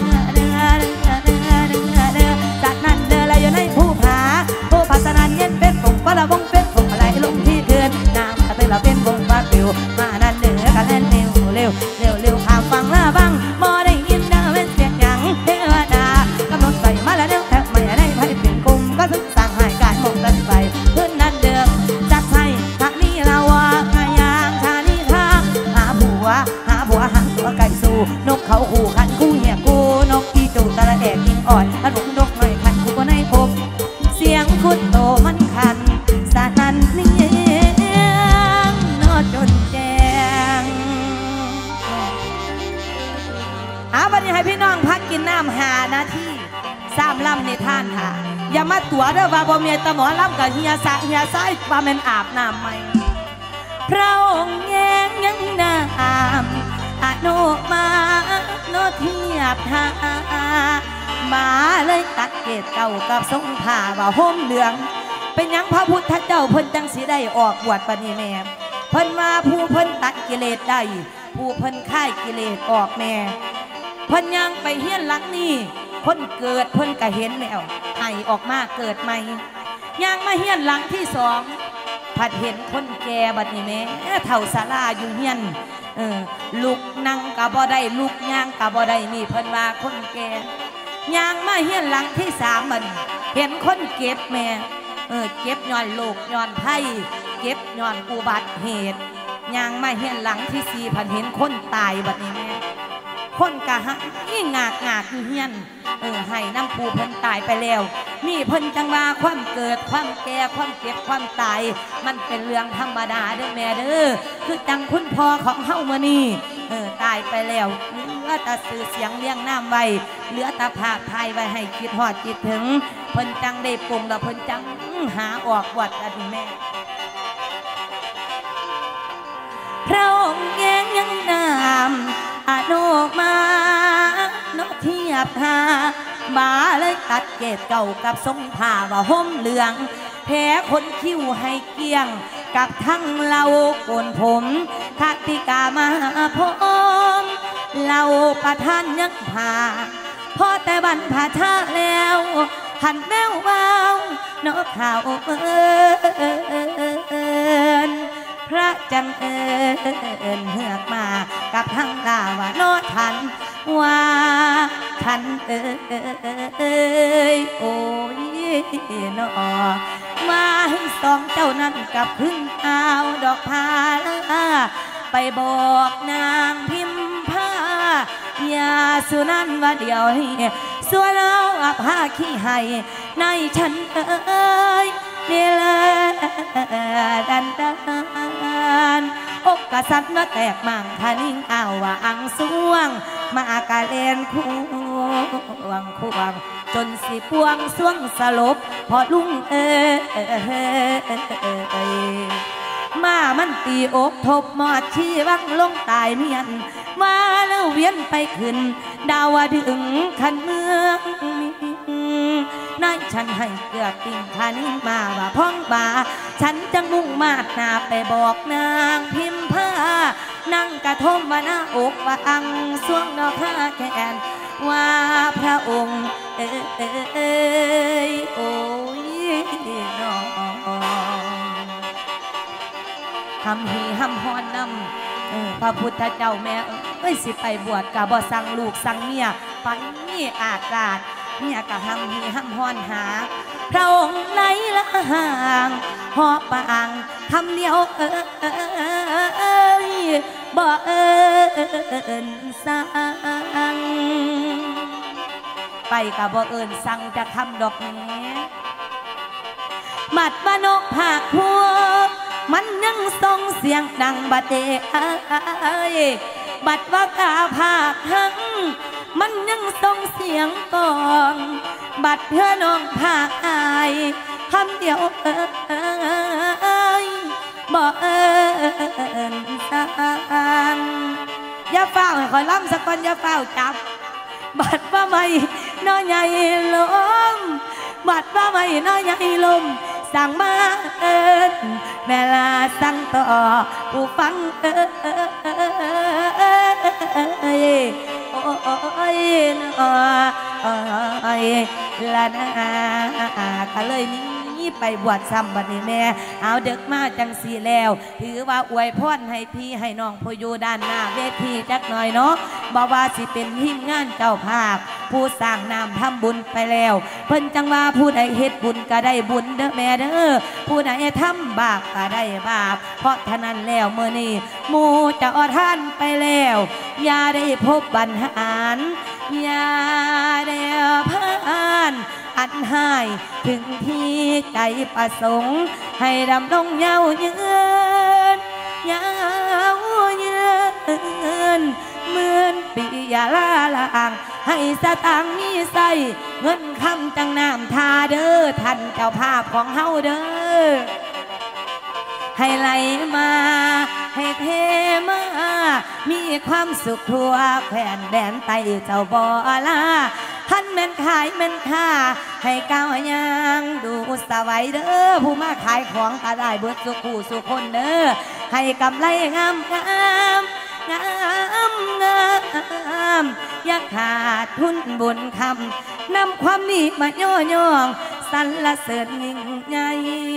จากนั้นเดินแล้วอยู่ในภูผาภูผาสนานเย็นเป็นผงปลาบงเป็นผงอะไรลงที่เขื่อนน้ำกระเตยเราเป็นวงปลาปิวมานั่นเดือกันเล่นเร็วเร็วเร็วเร็วข้ามฟังละบังบ่ได้ยินเดินเป็นเสียงหยังเทวดากำหนดใส่มาแล้วแถวไม่ได้ไพ่เป็นกลุ่มก็ถึงสั่งหายกายมองกันไปเพื่อนนั่นเดิมจัดใส่ท่านี้เราว่าขยางท่านี้ทางหาผัวหาผัวอ่อนอารมณ์ดกหน่อยคันกูก็ในอกเสียงคุดโตมันคันสานันเนียงนอจนแจงอาวันนี้ให้พี่น้องพักกินน้ำหานาทีสามลำในท่านค่ะอย่ามาตัวเด้อว่าบ่เมียตะหมอลำกับเฮียสะเฮียซ้ายว่ามันอาบน้ำไหมพระองค์แยงยังน้ำอนุมาโนเทียบหามาเลยตัดเกตเก่ากับทรงผ้าว่าห่มเหลืองเป็นยังพระพุทธเจ้าเพิ่นจังสีได้ออกบวชปณิแม่เพิ่นว่าผู้เพิ่นตัดกิเลสได้ผู้เพิ่นค่ายกิเลสออกแม่เพิ่นยังไปเฮียนหลังนี้คนเกิดเพิ่นก็เห็นแล้วให้ออกมาเกิดใหม่ยังมาเฮียนหลังที่สองผัดเห็นคนแก่บัดนี้แม่เท่าศาลาอยู่เฮียนเออลุกนั่งกะบ่ได้ลุกย่างกะบ่ได้นี่เพิ่นว่าคนแก่ย่างมาเฮียนหลังที่สามมันเห็นคนเก็บแม่เออเก็บย้อนโลกย้อนไพ่เก็บย้อนอุบัติเหตุย่างมาเฮียนหลังที่สี่ผัดเห็นคนตายบัดนี้แม่คนกะฮะนี่งากงากอยู่เฮียนเออให้น้ำปูเพิ่นตายไปแล้วนี่เพิ่นจังว่าความเกิดความแก่ความเจ็บความตายมันเป็นเรื่องธรรมดาเด้อแม่เด้อคือจังคุณพ่อของเฮามื้อนี้เออตายไปแล้วเหลือแต่สื่อเสียงเลี้ยงน้ำไว้เหลือแต่ภาพถ่ายไว้ให้คิดฮอดคิดถึงเพิ่นจังได้ปรุงแล้วเพิ่นจังหาออกวัดอันนี้แม่พระองค์แยงยังน้ำอนุมาโนเทียบหามาเลยตัดเกตเก่ากับทรงผ้าว่าห่มเหลืองแพ้คนคิ้วให้เกี้ยงกับทั้งเราโกนผมคติกามาพมเราประทานยังผ่าพอแต่บันผ่าช้าแล้วหันแมววาวนกข่าวเอิญพระจังเอิญเหือกมากับทั้งลาวาโนทันว่าทันเอ้ยโอ้ยนอมาให้สองเจ้านั้นกับขึ้นเอาดอกพาไปบอกนางพิมพายาสุนันว่าเดียวให้ส่วนเราอภาขี้ให้ในฉันเอ้ยนี่แหละดันดันอกกษัตริย์มาแตกมั่งทานิ่งเอาว่าอังสวงมากาเลนควงควงจนสิปวงสวงสลบพอลุงเอ้ยมามันตีอกทบหมอดชีวังลงตายเมียนมาแล้วเวียนไปขึ้นดาวดึงขันเมืองนายฉันให้เกือบติ่งทานิ่งมาว่าพ้องบาฉันจะมุ่งมาดหน้าไปบอกนางพิมพานั่งกระทมมาหน้าอกว่าอังสวงดอกข้าแขนว่าพระองค์เอ้ยโอ้ยน้องทำหีห้ำฮอนนำพระพุทธเจ้าแม่เอ้ยสิไปบวชกะบ่สั่งลูกสั่งเมียไปนี่อากาศเนี่ยกะทำหีห้ำฮอนหาพระองค์ไหนละห่างหอบปางทำเดียวเอ้ยบ่เอิญสั่งไปกับบ่เอิญสั่งจะคำดอกแม่บัดว่านกผากพวกมันยังส่งเสียงดังบาดเอยบัดว่ากาผากหังมันยังส่งเสียงกองบัดเพื่อน้องผากอายคำเดียวเอ้ยบ่เอิญสั่งอย่าเฝ้าให้คอยล้ำสักคนอย่าเฝ้าจับบัดว่าไม่น้อยใหญ่ลมบัดว่าไม่น้อยใหญ่ลมสั่งมาเอิญเวลาสั่งต่อผู้ฟังเอ้ยโอ้ยน้อยละนาก็เลยนี้ไปบวชซ้ำบัดนี้แม่เอาเด็กมาจังสีแล้วถือว่าอวยพรให้พี่ให้น้องผู้อยู่ด้านหน้าเวทีจักหน่อยเนาะบอกว่าสิเป็นทีมงานเจ้าภาพผู้สร้างนามทำบุญไปแล้วเพิ่นจังว่าผู้ใดเฮ็ดบุญก็ได้บุญเด้อแม่เด้อผู้ใดทำบาปก็ได้บาปเพราะฉะนั้นแล้วเมื่อนี้หมู่จะอดท่านไปแล้วอย่าได้พบปัญหาอย่าได้พาอันให้ถึงที่ใจประสงค์ให้ดำรงยาวยืนยาวยืนหมื่นปีอย่าล่าลางให้สตางค์มีใส่เงินคำจังน้ำทาเด้อท่านเจ้าภาพของเฮาเด้อให้ไหลมาให้เทมามีความสุขทั่วแผ่นแดนไต้เจ้าบ่ลาท่านแม่นขายแม่นค่าให้ก้าวยางดูสวัยเด้อผู้มาขายของก็ได้เบิดสุขูสุคนเด้อให้กำไรงามงามงามงามอย่าขาดทุนบุญคำนำความดีมาย่อย่องสรรเสริญยิ่งใหญ่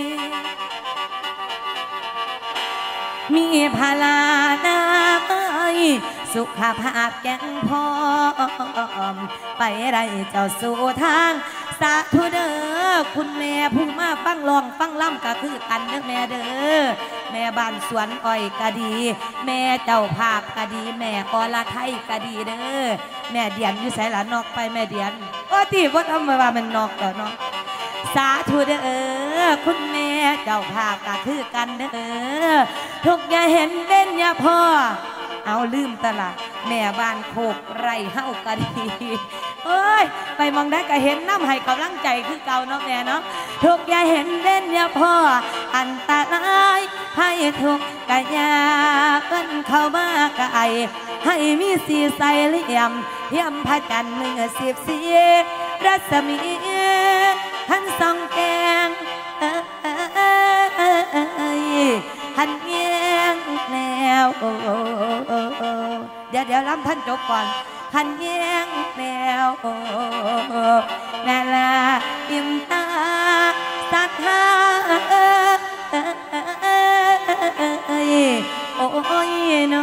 มีพลานาสุขภาพแข็งพร้อมไปได้เจ้าสู่ทางสาธุเด้อคุณแม่ผู้มาฟังลองฟังล่ำก็คือกันเด้อแม่เด้อแม่บ้านสวนอ้อยก็ดีแม่เจ้าภาพก็ดีแม่อรไทยก็ดีเด้อแม่เดียนอยู่ไสล่ะนอกไปแม่เดียนโอ้ที่ว่าทำไมว่ามันนอกเด้อเนาะสาธุเด้อคุณแม่เจ้าภาพก็คือกันเด้อทุกอย่าเห็นเด่นอย่าพอเอาลืมตลาดแม่บ้านโคกไรเฮาก็ดีเอ้ยไปมองได้ก็เห็นน้ำให้กำลังใจคือเก่าเนาะแม่เนาะทุกอย่าเห็นเด่นอย่าพออันตรายให้ทุกกะยากันเข้ามาไกลให้มีสีใสเหลี่ยมเทียมพระจันทร์เมื่อสิบสีรัศมีท่านสองแกงท่านเงี้ยงแนวเดี๋ยวเดี๋ยวล้ำท่านจบก่อนท่านเงี้ยงแนวนาลาอิมตาสัทธาโอ้ยน้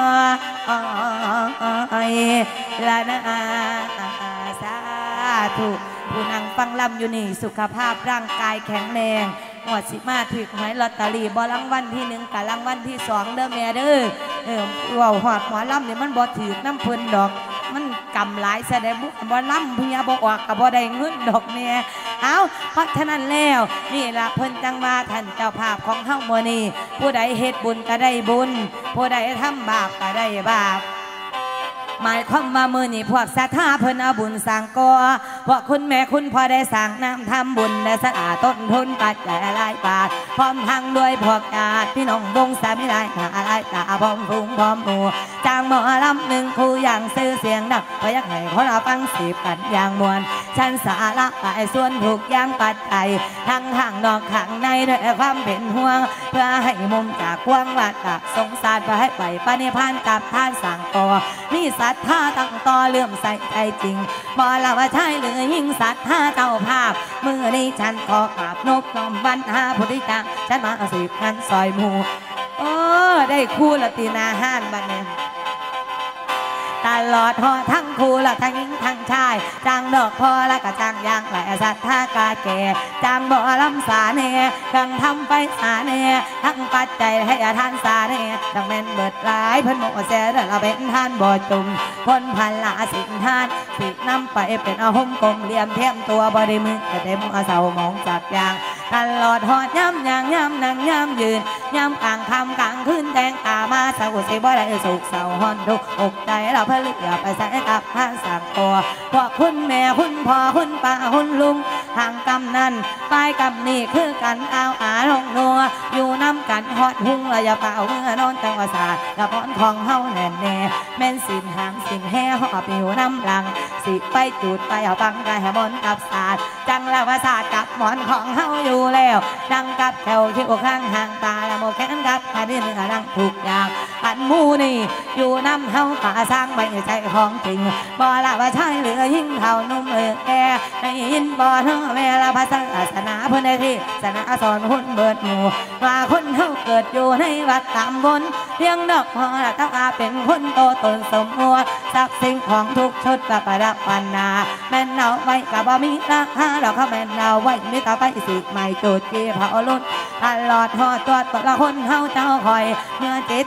อยลานาสาธุผู้นั่งฟังลำอยู่นี่สุขภาพร่างกายแข็งแรงหมดสิมาถือหวยลอตเตอรี่บอรางวัลที่หนึ่งกับรางวัลที่สองเด้อแม่เด้อเออว่าหอดหมอลำเนี่ยมันบ่ถือน้ำเพิ่นดอกมันกำหลายแสดงบุกบ่ลำเพียบ่ออกกับบ่ได้เงินดอกแม่เอาเพราะฉะนั้นแล้วนี่ล่ะเพิ่นจังมาท่านเจ้าภาพของเฮามื้อนี้ผู้ใดเฮ็ดบุญก็ได้บุญผู้ใดทำบาปก็ได้บาปหมายความว่ามือนี่พวกศรัทธาเพิ่นเอาบุญสร้างก่อพวกคุณแม่คุณพ่อได้สร้างน้ำทำบุญและสะอาดต้นทุนปัจจัยหลายบาทพร้อมทั้งด้วยพวกญาติพี่น้องวงสามีหลายหาหลายตาพร้อมฟุ้งพร้อมหมู่จ้างหมอลำหนึ่งคู่อย่างซื้อเสียงดังพยักให้คนเอาฟังสีปัดอย่างมวลชั้นสาระหลายส่วนถูกอย่างปัจจัยทั้งข้างนอกข้างในด้วยความเป็นห่วงเพื่อให้มุมจากควงวัดตะสงสารเพื่อให้ไปปณิพานกับท่านสั่งก่อมีศรัทธาตั้งต่อเลื่อมใสใจจริงบ่ละว่าใช่หรือยิ่งศรัทธาเจ้าภาพมือนี้ฉันขอกราบนบน้อมบรรหาพุทธิตาฉันมาเอาสิบพันซอยหมู่โอ้ได้คู่ละตีนาห้านบัดเนี่ยตลอดหอทั้งคู่ละทั้งหญิงทั้งชายจางดอกพอละกะจางยางแหล่ศรัทธากาแก่จางบ่อลำสาเนเครื่องทำไปสาเนทั้งปัจจัยให้ทานสาเนทั้งแม่นเบิดหลายเพิ่นโมเสดเราเป็นท่านบ่จุ่มพ้นพันละสินท่านสินำไปเป็นอาหมกลมเหลี่ยมเทียมตัวบริมือจะได้มัวเศร้ามองจากยางตลอดหอดย้ำยางย้ำนั่งย้ำยืนย้ำกลางคำกลางคืนแดงตามาเศร้าสิบ่ได้สุขเศร้าหอนทุกอกใจเราเพื่อเลือไปใส่ตับท่าสั่งตัวพวกคุณแม่คุณพ่อคุณป้าคุณลุงทางกำนันปลายกำนี่คือกันเอาอาลงนัวอยู่น้ำกันหอดหุ่งระยะเป่าเมื่อนอนจังหวะศาสตร์กระพอนของเฮาแน่แน่แม่นสินหางสินแห่หอบอยู่น้ำหลังสิไปจุดไปเอาปังกายบนกับศาสตร์จังละวศาสตร์กับหมอนของเฮาอยู่แล้วดังกับแถวคิ้วข้างห่างตาละโมแค้นกับพาดินดังทุกอย่างปันมูนี่อยู่น้ำเฮาป่าสร้างไม่ใช่ของจริงบ่ละว่าใช่หรือยิ่งเท่านุ่มเออแก่ในยินบ่เท่าเวลาภาษาศาสนาพื้นที่ศาสนาสอนหุ่นเบิดหมู่ว่าคนเฮาเกิดอยู่ในวัดตามบนเพียงดอกพอละต้องอาเป็นคนโตตนสมมติสักสิ่งของทุกชุดกับประดับปันนาแม่นเอาไว้กับบ่มีราคาดอกเขาแม่นเอาไว้มีต่อไปสิไม่จุดจีเผาลุ่นตลอดหอดตัวตัวละคนเฮาเจ้าคอยเมื่อจิตจะเฮา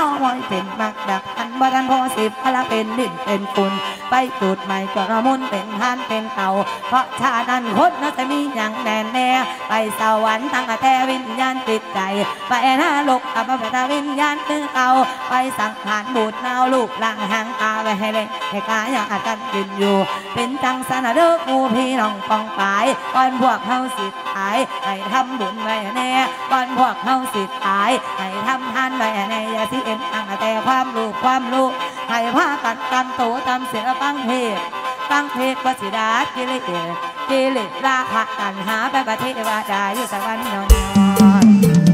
อมอยเป็นมักดักอันบ่ทันพอสิบพละเป็นดินเป็นฝุ่นไปจุดใหม่กระมุนเป็นทานเป็นเต่าเพราะชาตินั้นคนน่าจะมีอย่างแน่แน่ไปสวรรค์ตั้งแต่วิญญาณติดใจไปนรกอับไปตาวิญญาณตื้อเอาไปสังขารบูดนาวลูกหลังหางตาไว้ให้เล็กให้กายอากันกินอยู่เป็นจังสนะเด้อกูพี่น้องปองปายก่อนพวกเฮาสิตายให้ทำบุญไว้แน่ก่อนพวกเฮาสิตายให้ทำทานไว้แน่อย่าสิเอ็นตั้งแต่ความรู้ความรู้ให้พาตัดตามโตตามเสียฟังเพศฟังเพศวสิดากิเลสกิเลสราคะตัณหาไปประเทศวาดาอยู่สวรรค์นอน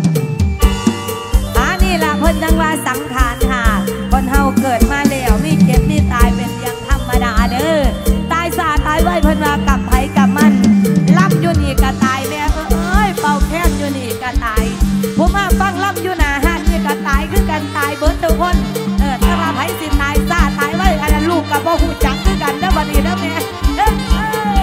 อันนี้ล่ะเพิ่นจังว่าสังขารค่ะคนเฮาเกิดมาแล้วมีเจ็บมีตายเป็นอย่างธรรมดาเด้อตายซาตายไว้เพิ่นว่ากับไผกับมันล่ำอยู่นี่ก็ตายแม่เอ้ยเป่าแค้นอยู่นี่ก็ตายผู้มาฟังล่ำอยู่หน้าห้านนี่ก็ตายคือกันตายเบิดทุกคนเออถ้าว่าไผสิตายซาตายไว้อันนั้นลูกกับพ่อหูจักคือกันเด้อบัดนี้เด้อแม่เอ้ย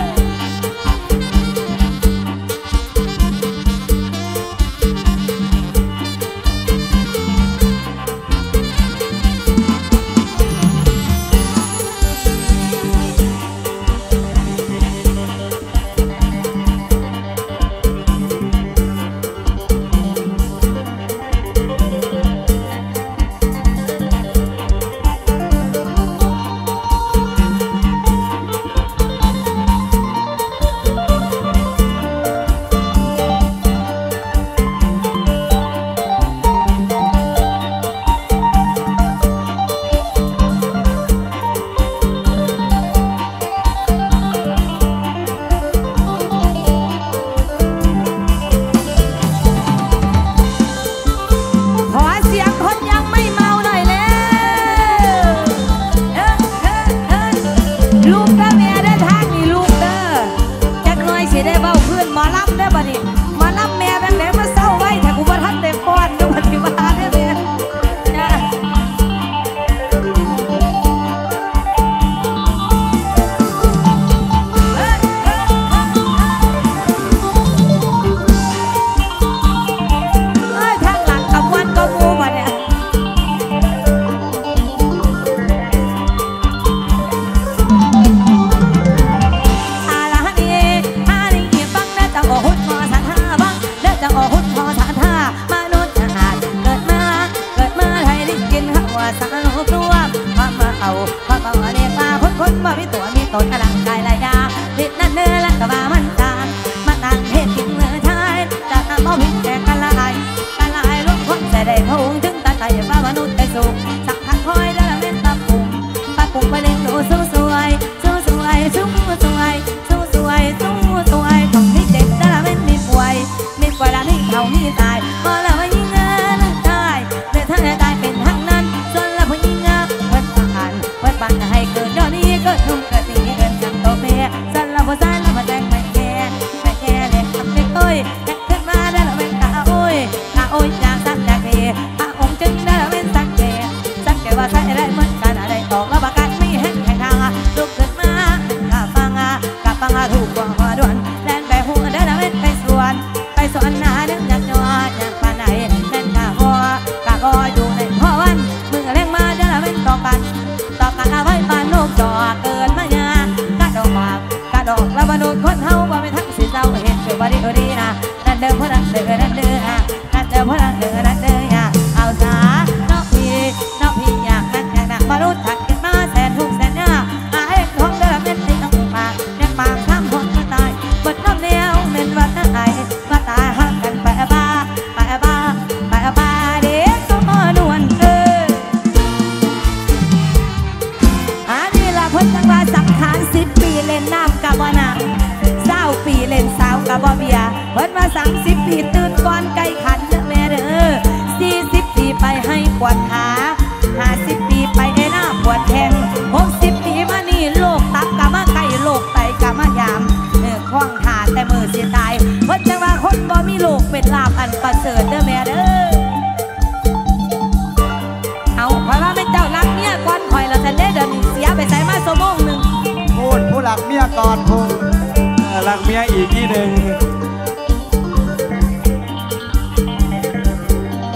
ก่อนพงรักเมียอีกที่หนึ่งอ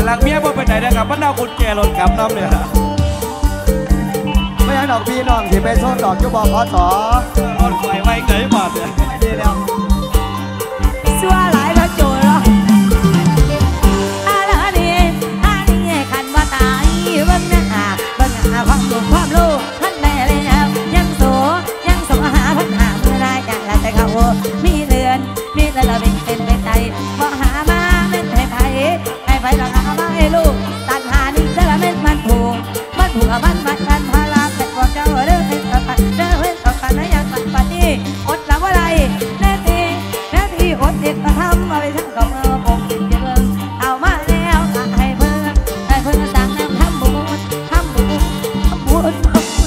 หลังเมียบ่ไปไหนนะครับมันเอากุญแจรถกลับน้ำเนี่ยไม่ใช่ดอกพี่น้องที่ไปโซนดอกจุบอขอสอรถไฟไว้เกยบอดเนี่ยดีแล้วชั่วหลายแล้วโจรหรออะไรนี่อะไรนี่ขันว่าตายเบิ่งหน้าเบิ่งหน้าความรู้ความรู้ท่านได้แล้วยังโสยังโสหาพันหาเมื่อไรอย่างละแต่เขามีเรือนมีแต่ละเป็นเป็นไปใจบ่หามาเป็นไทยไทยไอ้ไฟเราหามาให้ลูกตัดหานี่แต่ละเม็ดมันถูกมันถูกกับมันมันกันพาราแต่พวกเจ้าเด้อให้ต่อกันเด้อให้ต่อกันนะอย่างปันปันนี้อดละว่าไรแน่ทีแน่ทีอดเด็กมาทำมาไปทั้งกองเออผมกินเยอะเอามาแล้วให้เพิ่มให้เพิ่มสั่งน้ำทำบุญทำบุญทำบุญ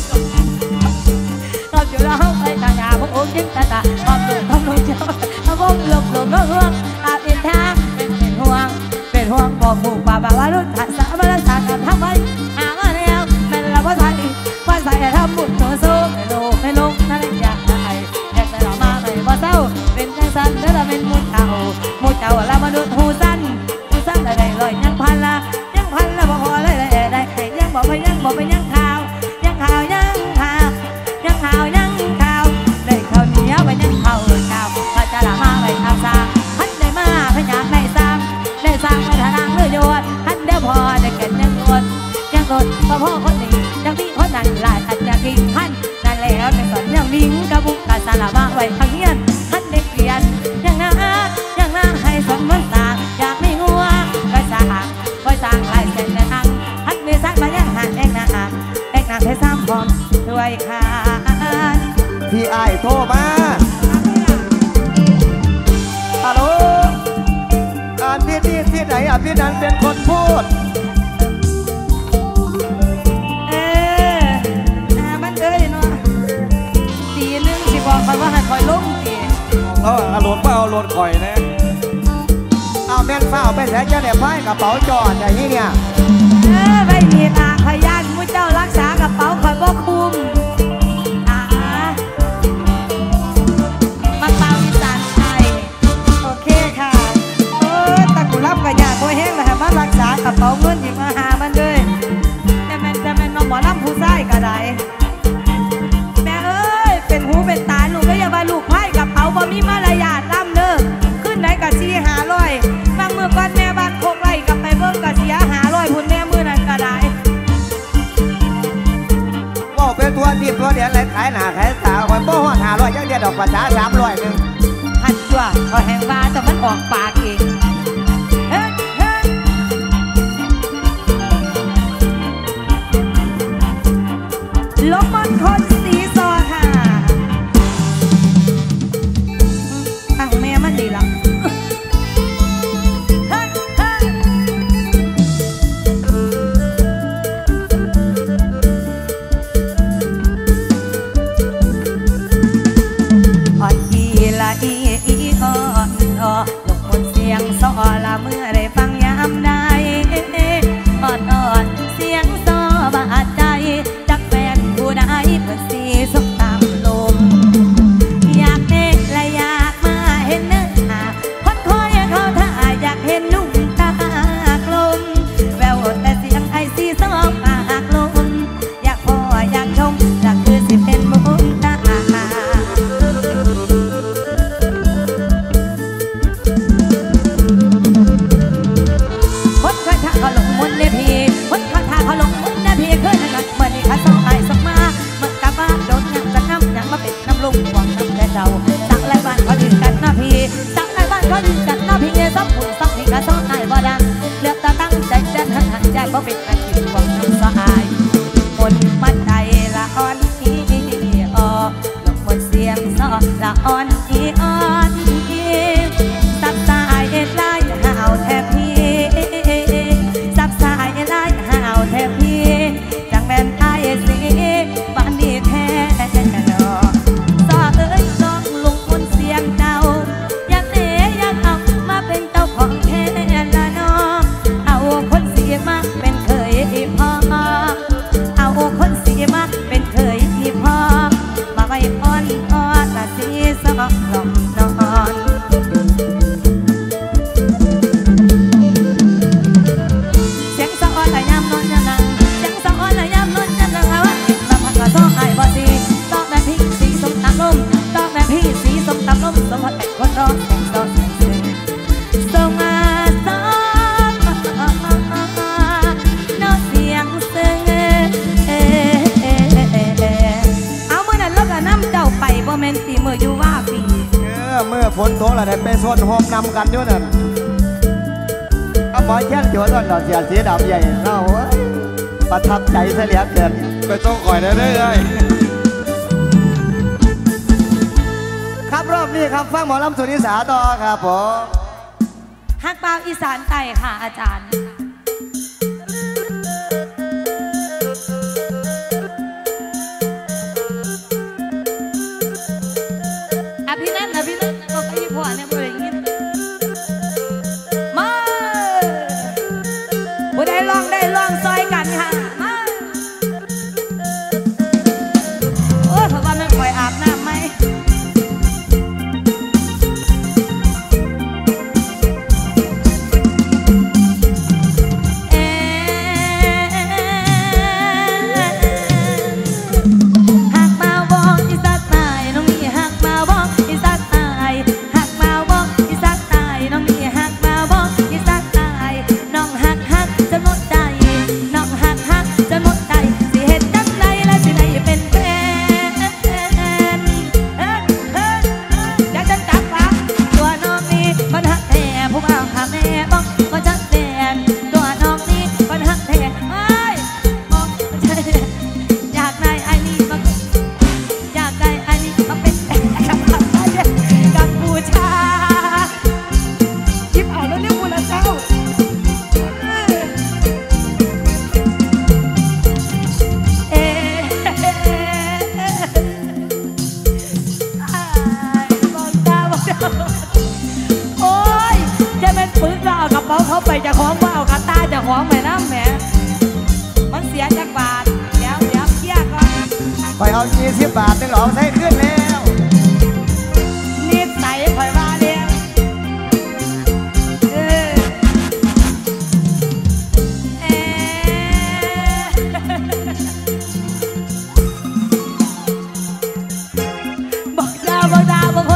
เราอยู่แล้วไปตาหยาพวกองค์ยิ่งตาตาความสุขความรู้เจ้าเอาวงหลบหลบน้องห่วงอาเป็นทางเป็นเป็นห่วงเป็นห่วงบอกผูกป่าบ่าวรุ่นภาษาบาลศาสตร์ทำไว้หามาแล้วเป็นเราภาษาอีกภาษาจะทำบุญโตโซ่ไม่ลงไม่ลงนั่นอยากได้อยากจะเรามาไม่บ่เศร้าเป็นจังสันแล้วเราเป็นมุดเต่ามุดเต่าเรามนุษย์หูสั้นหูสั้นได้ได้ลอยยังพันละยังพันละพอเลยได้ได้ยังบอกไปยังบอกไปยังข่าวยังข่าวยังข่าวยังข่าวยังข่าวได้ข่าวเหนียวไปยังข่าวข่าวพระจะละมาไปทำสร้างพันได้มาพยานได้สร้างได้สร้างไปทางเรือโยนพันเดียวพอได้เกิดยังโดนยังโดนพอพ่อคนนี้ยังพี่คนนั้นหลายอันยังกินพันนั่นแล้วในสอนยังวิ่งกระบุกกระสาละมาไว้ทางเฮียนพันได้เปลี่ยนยังน่ายังน่าให้สมมันต่างอยากไม่งัวก็สร้างก็สร้างหลายเส้นในทางพันมีสร้างมายังห่างแอกน้ำแอกน้ำให้ซ้ำพร้อมด้วยค่ะพี่ไอ้โทรมาฮัลโหลอ่านที่นี่ที่ไหนอ่ะพี่นั้นเป็นคนพูดเอออ่ามันเอ้ยเนาะตีนึงสิบอกคอยว่าให้คอยลุ่มตีเราเอารถมาเอารถข่อยนะเอาแม่นเฝ้าไปแสนเจ้าเนี่ยไพ่กระเป๋าจอดอย่างนี้เนี่ยเออไม่มีทางขยันมุ้เจ้ารักษากระเป๋าคอยบ่คุมอ่ามาเป่าอีสานไทยโอเคค่ะเออตะกุรับกระยาตัวแห้งเลยมารักษากระเป๋าเงินหยิบมาหามันเลยแต่แม่นแต่แม่นมาหมอลำผู้ชายก็ได้แม่เอ้ยเป็นหูเป็นตาลูกก็อย่ามาลูกไพ่กระเป๋าบ่มีมารยาทล่ำเด้อขึ้นไหนกะซีหาร้อยบางมือก้อนแม่บ้านโคกไร่กับไปเบิ่งกะเสียหาร้อยพุ่นแม่มือนั่นก็ได้ว่าเป็นตัวทีตัวเดียวอะไรขายหนาขายตาคอยโป้หัวหาร้อยยังเดียวดอกภาษาสามร้อยหนึ่งหันจั่วพอแหงว่าแต่มันออกปากเองเฮ้ยเฮ้ยลงมันคนสีซอค่ะตั้งแม่มันดีละเฮ้ยเฮ้ยอ่อนอีละอีอีอ่อนอ่อลงคนเสียงซอละเมื่อได้ฟังยามใดอ่อนอ่อนเสียงซอบาดใจจักแฟนผู้ใดเพื่อสีสกตามลมอยากเด็กและอยากมาเห็นเนื้อคนคอยเขาถ้าอยากเห็นนุ่งตากลมแววแต่เสียงไอซีซอปากลมอยากพออยากชมอยากคือสิเป็นมุมตาคนคอยถ้าเขาหลงมุนเนี่ยพี่คนคอยถ้าเขาหลงมุนเนี่ยพี่เคยนั่งเมื่อนี้ข้าสองไอ้สองมาเมื่อกลับบ้านโดนยังจะน้ำยังมาเป็นน้ำลุงหวังน้ำแต่เจ้าสักไรบ้านเขาดึงกันนะพี่สักไรบ้านเขาดึงกันนะพี่สักหุ่นสักพี่ข้าสองไอ้บ่ดังเลือกตาตั้งใจเดินหันหันใจเพราะเป็นการคิดหวังน้ำสะอายคนมันใจละอ่อนอีอ่อลงบนเสียงซอละอ่อนอีอ่อนอีสับสายเอ็ดไล่หาวแทบพี่สับสายเอ็ดไล่หาวแทบพี่จังแม่นไอ้สีบ้านนี้แท้นอซอเอ้ยลองลงบนเสียงเจ้าอยากเตะอยากเอามาเป็นเจ้าของแท้ละนอเอาคนเสียมาเป็นเคยพ่อเอาคนเสียมาเป็นเคยพ่อมาไว้อ่อนอ่อนละสีสองลมนอนอแต่คนร้องแสงโซแสงเสียงส่งมาสองน้องเสียงเสียงเอาเมื่อนั้นเราก็นำเจ้าไปบ่แม่นตีมืออยู่ว่าปีเออเมื่อฝนตกแล้วได้ไปส่วนโฮมนำกันอยู่นั่นก็หมอแค้นโจรดอกเสียสีดำใหญ่เนาะประทับใจเสียเหลือเกินไปต้องก่อยได้เลยครับรอบนี้ครับฟังหมอลำสุนิสาต่อครับผมฮักเปล่าอีสานไต่ค่ะอาจารย์อภินันท์อภินันท์บอกไปยี่ผัวเนี่ยบ่ได้ยินมาบ่ได้ลองได้ลองซอยกันค่ะมาโอ้ยเพราะว่ามันคอยอาบน้ำไหมเขาไปจะคล้องว่าเอากระตาจะคล้องไปน้ำแหมมันเสียจากบาทเดี๋ยวเดี๋ยวเคลียร์ก่อนไปเอายี่สิบบาทนึงหลอกใช้ขึ้นแล้วนิสัยคอยว่าเลี้ยงบอกดาวบอกดาวบอก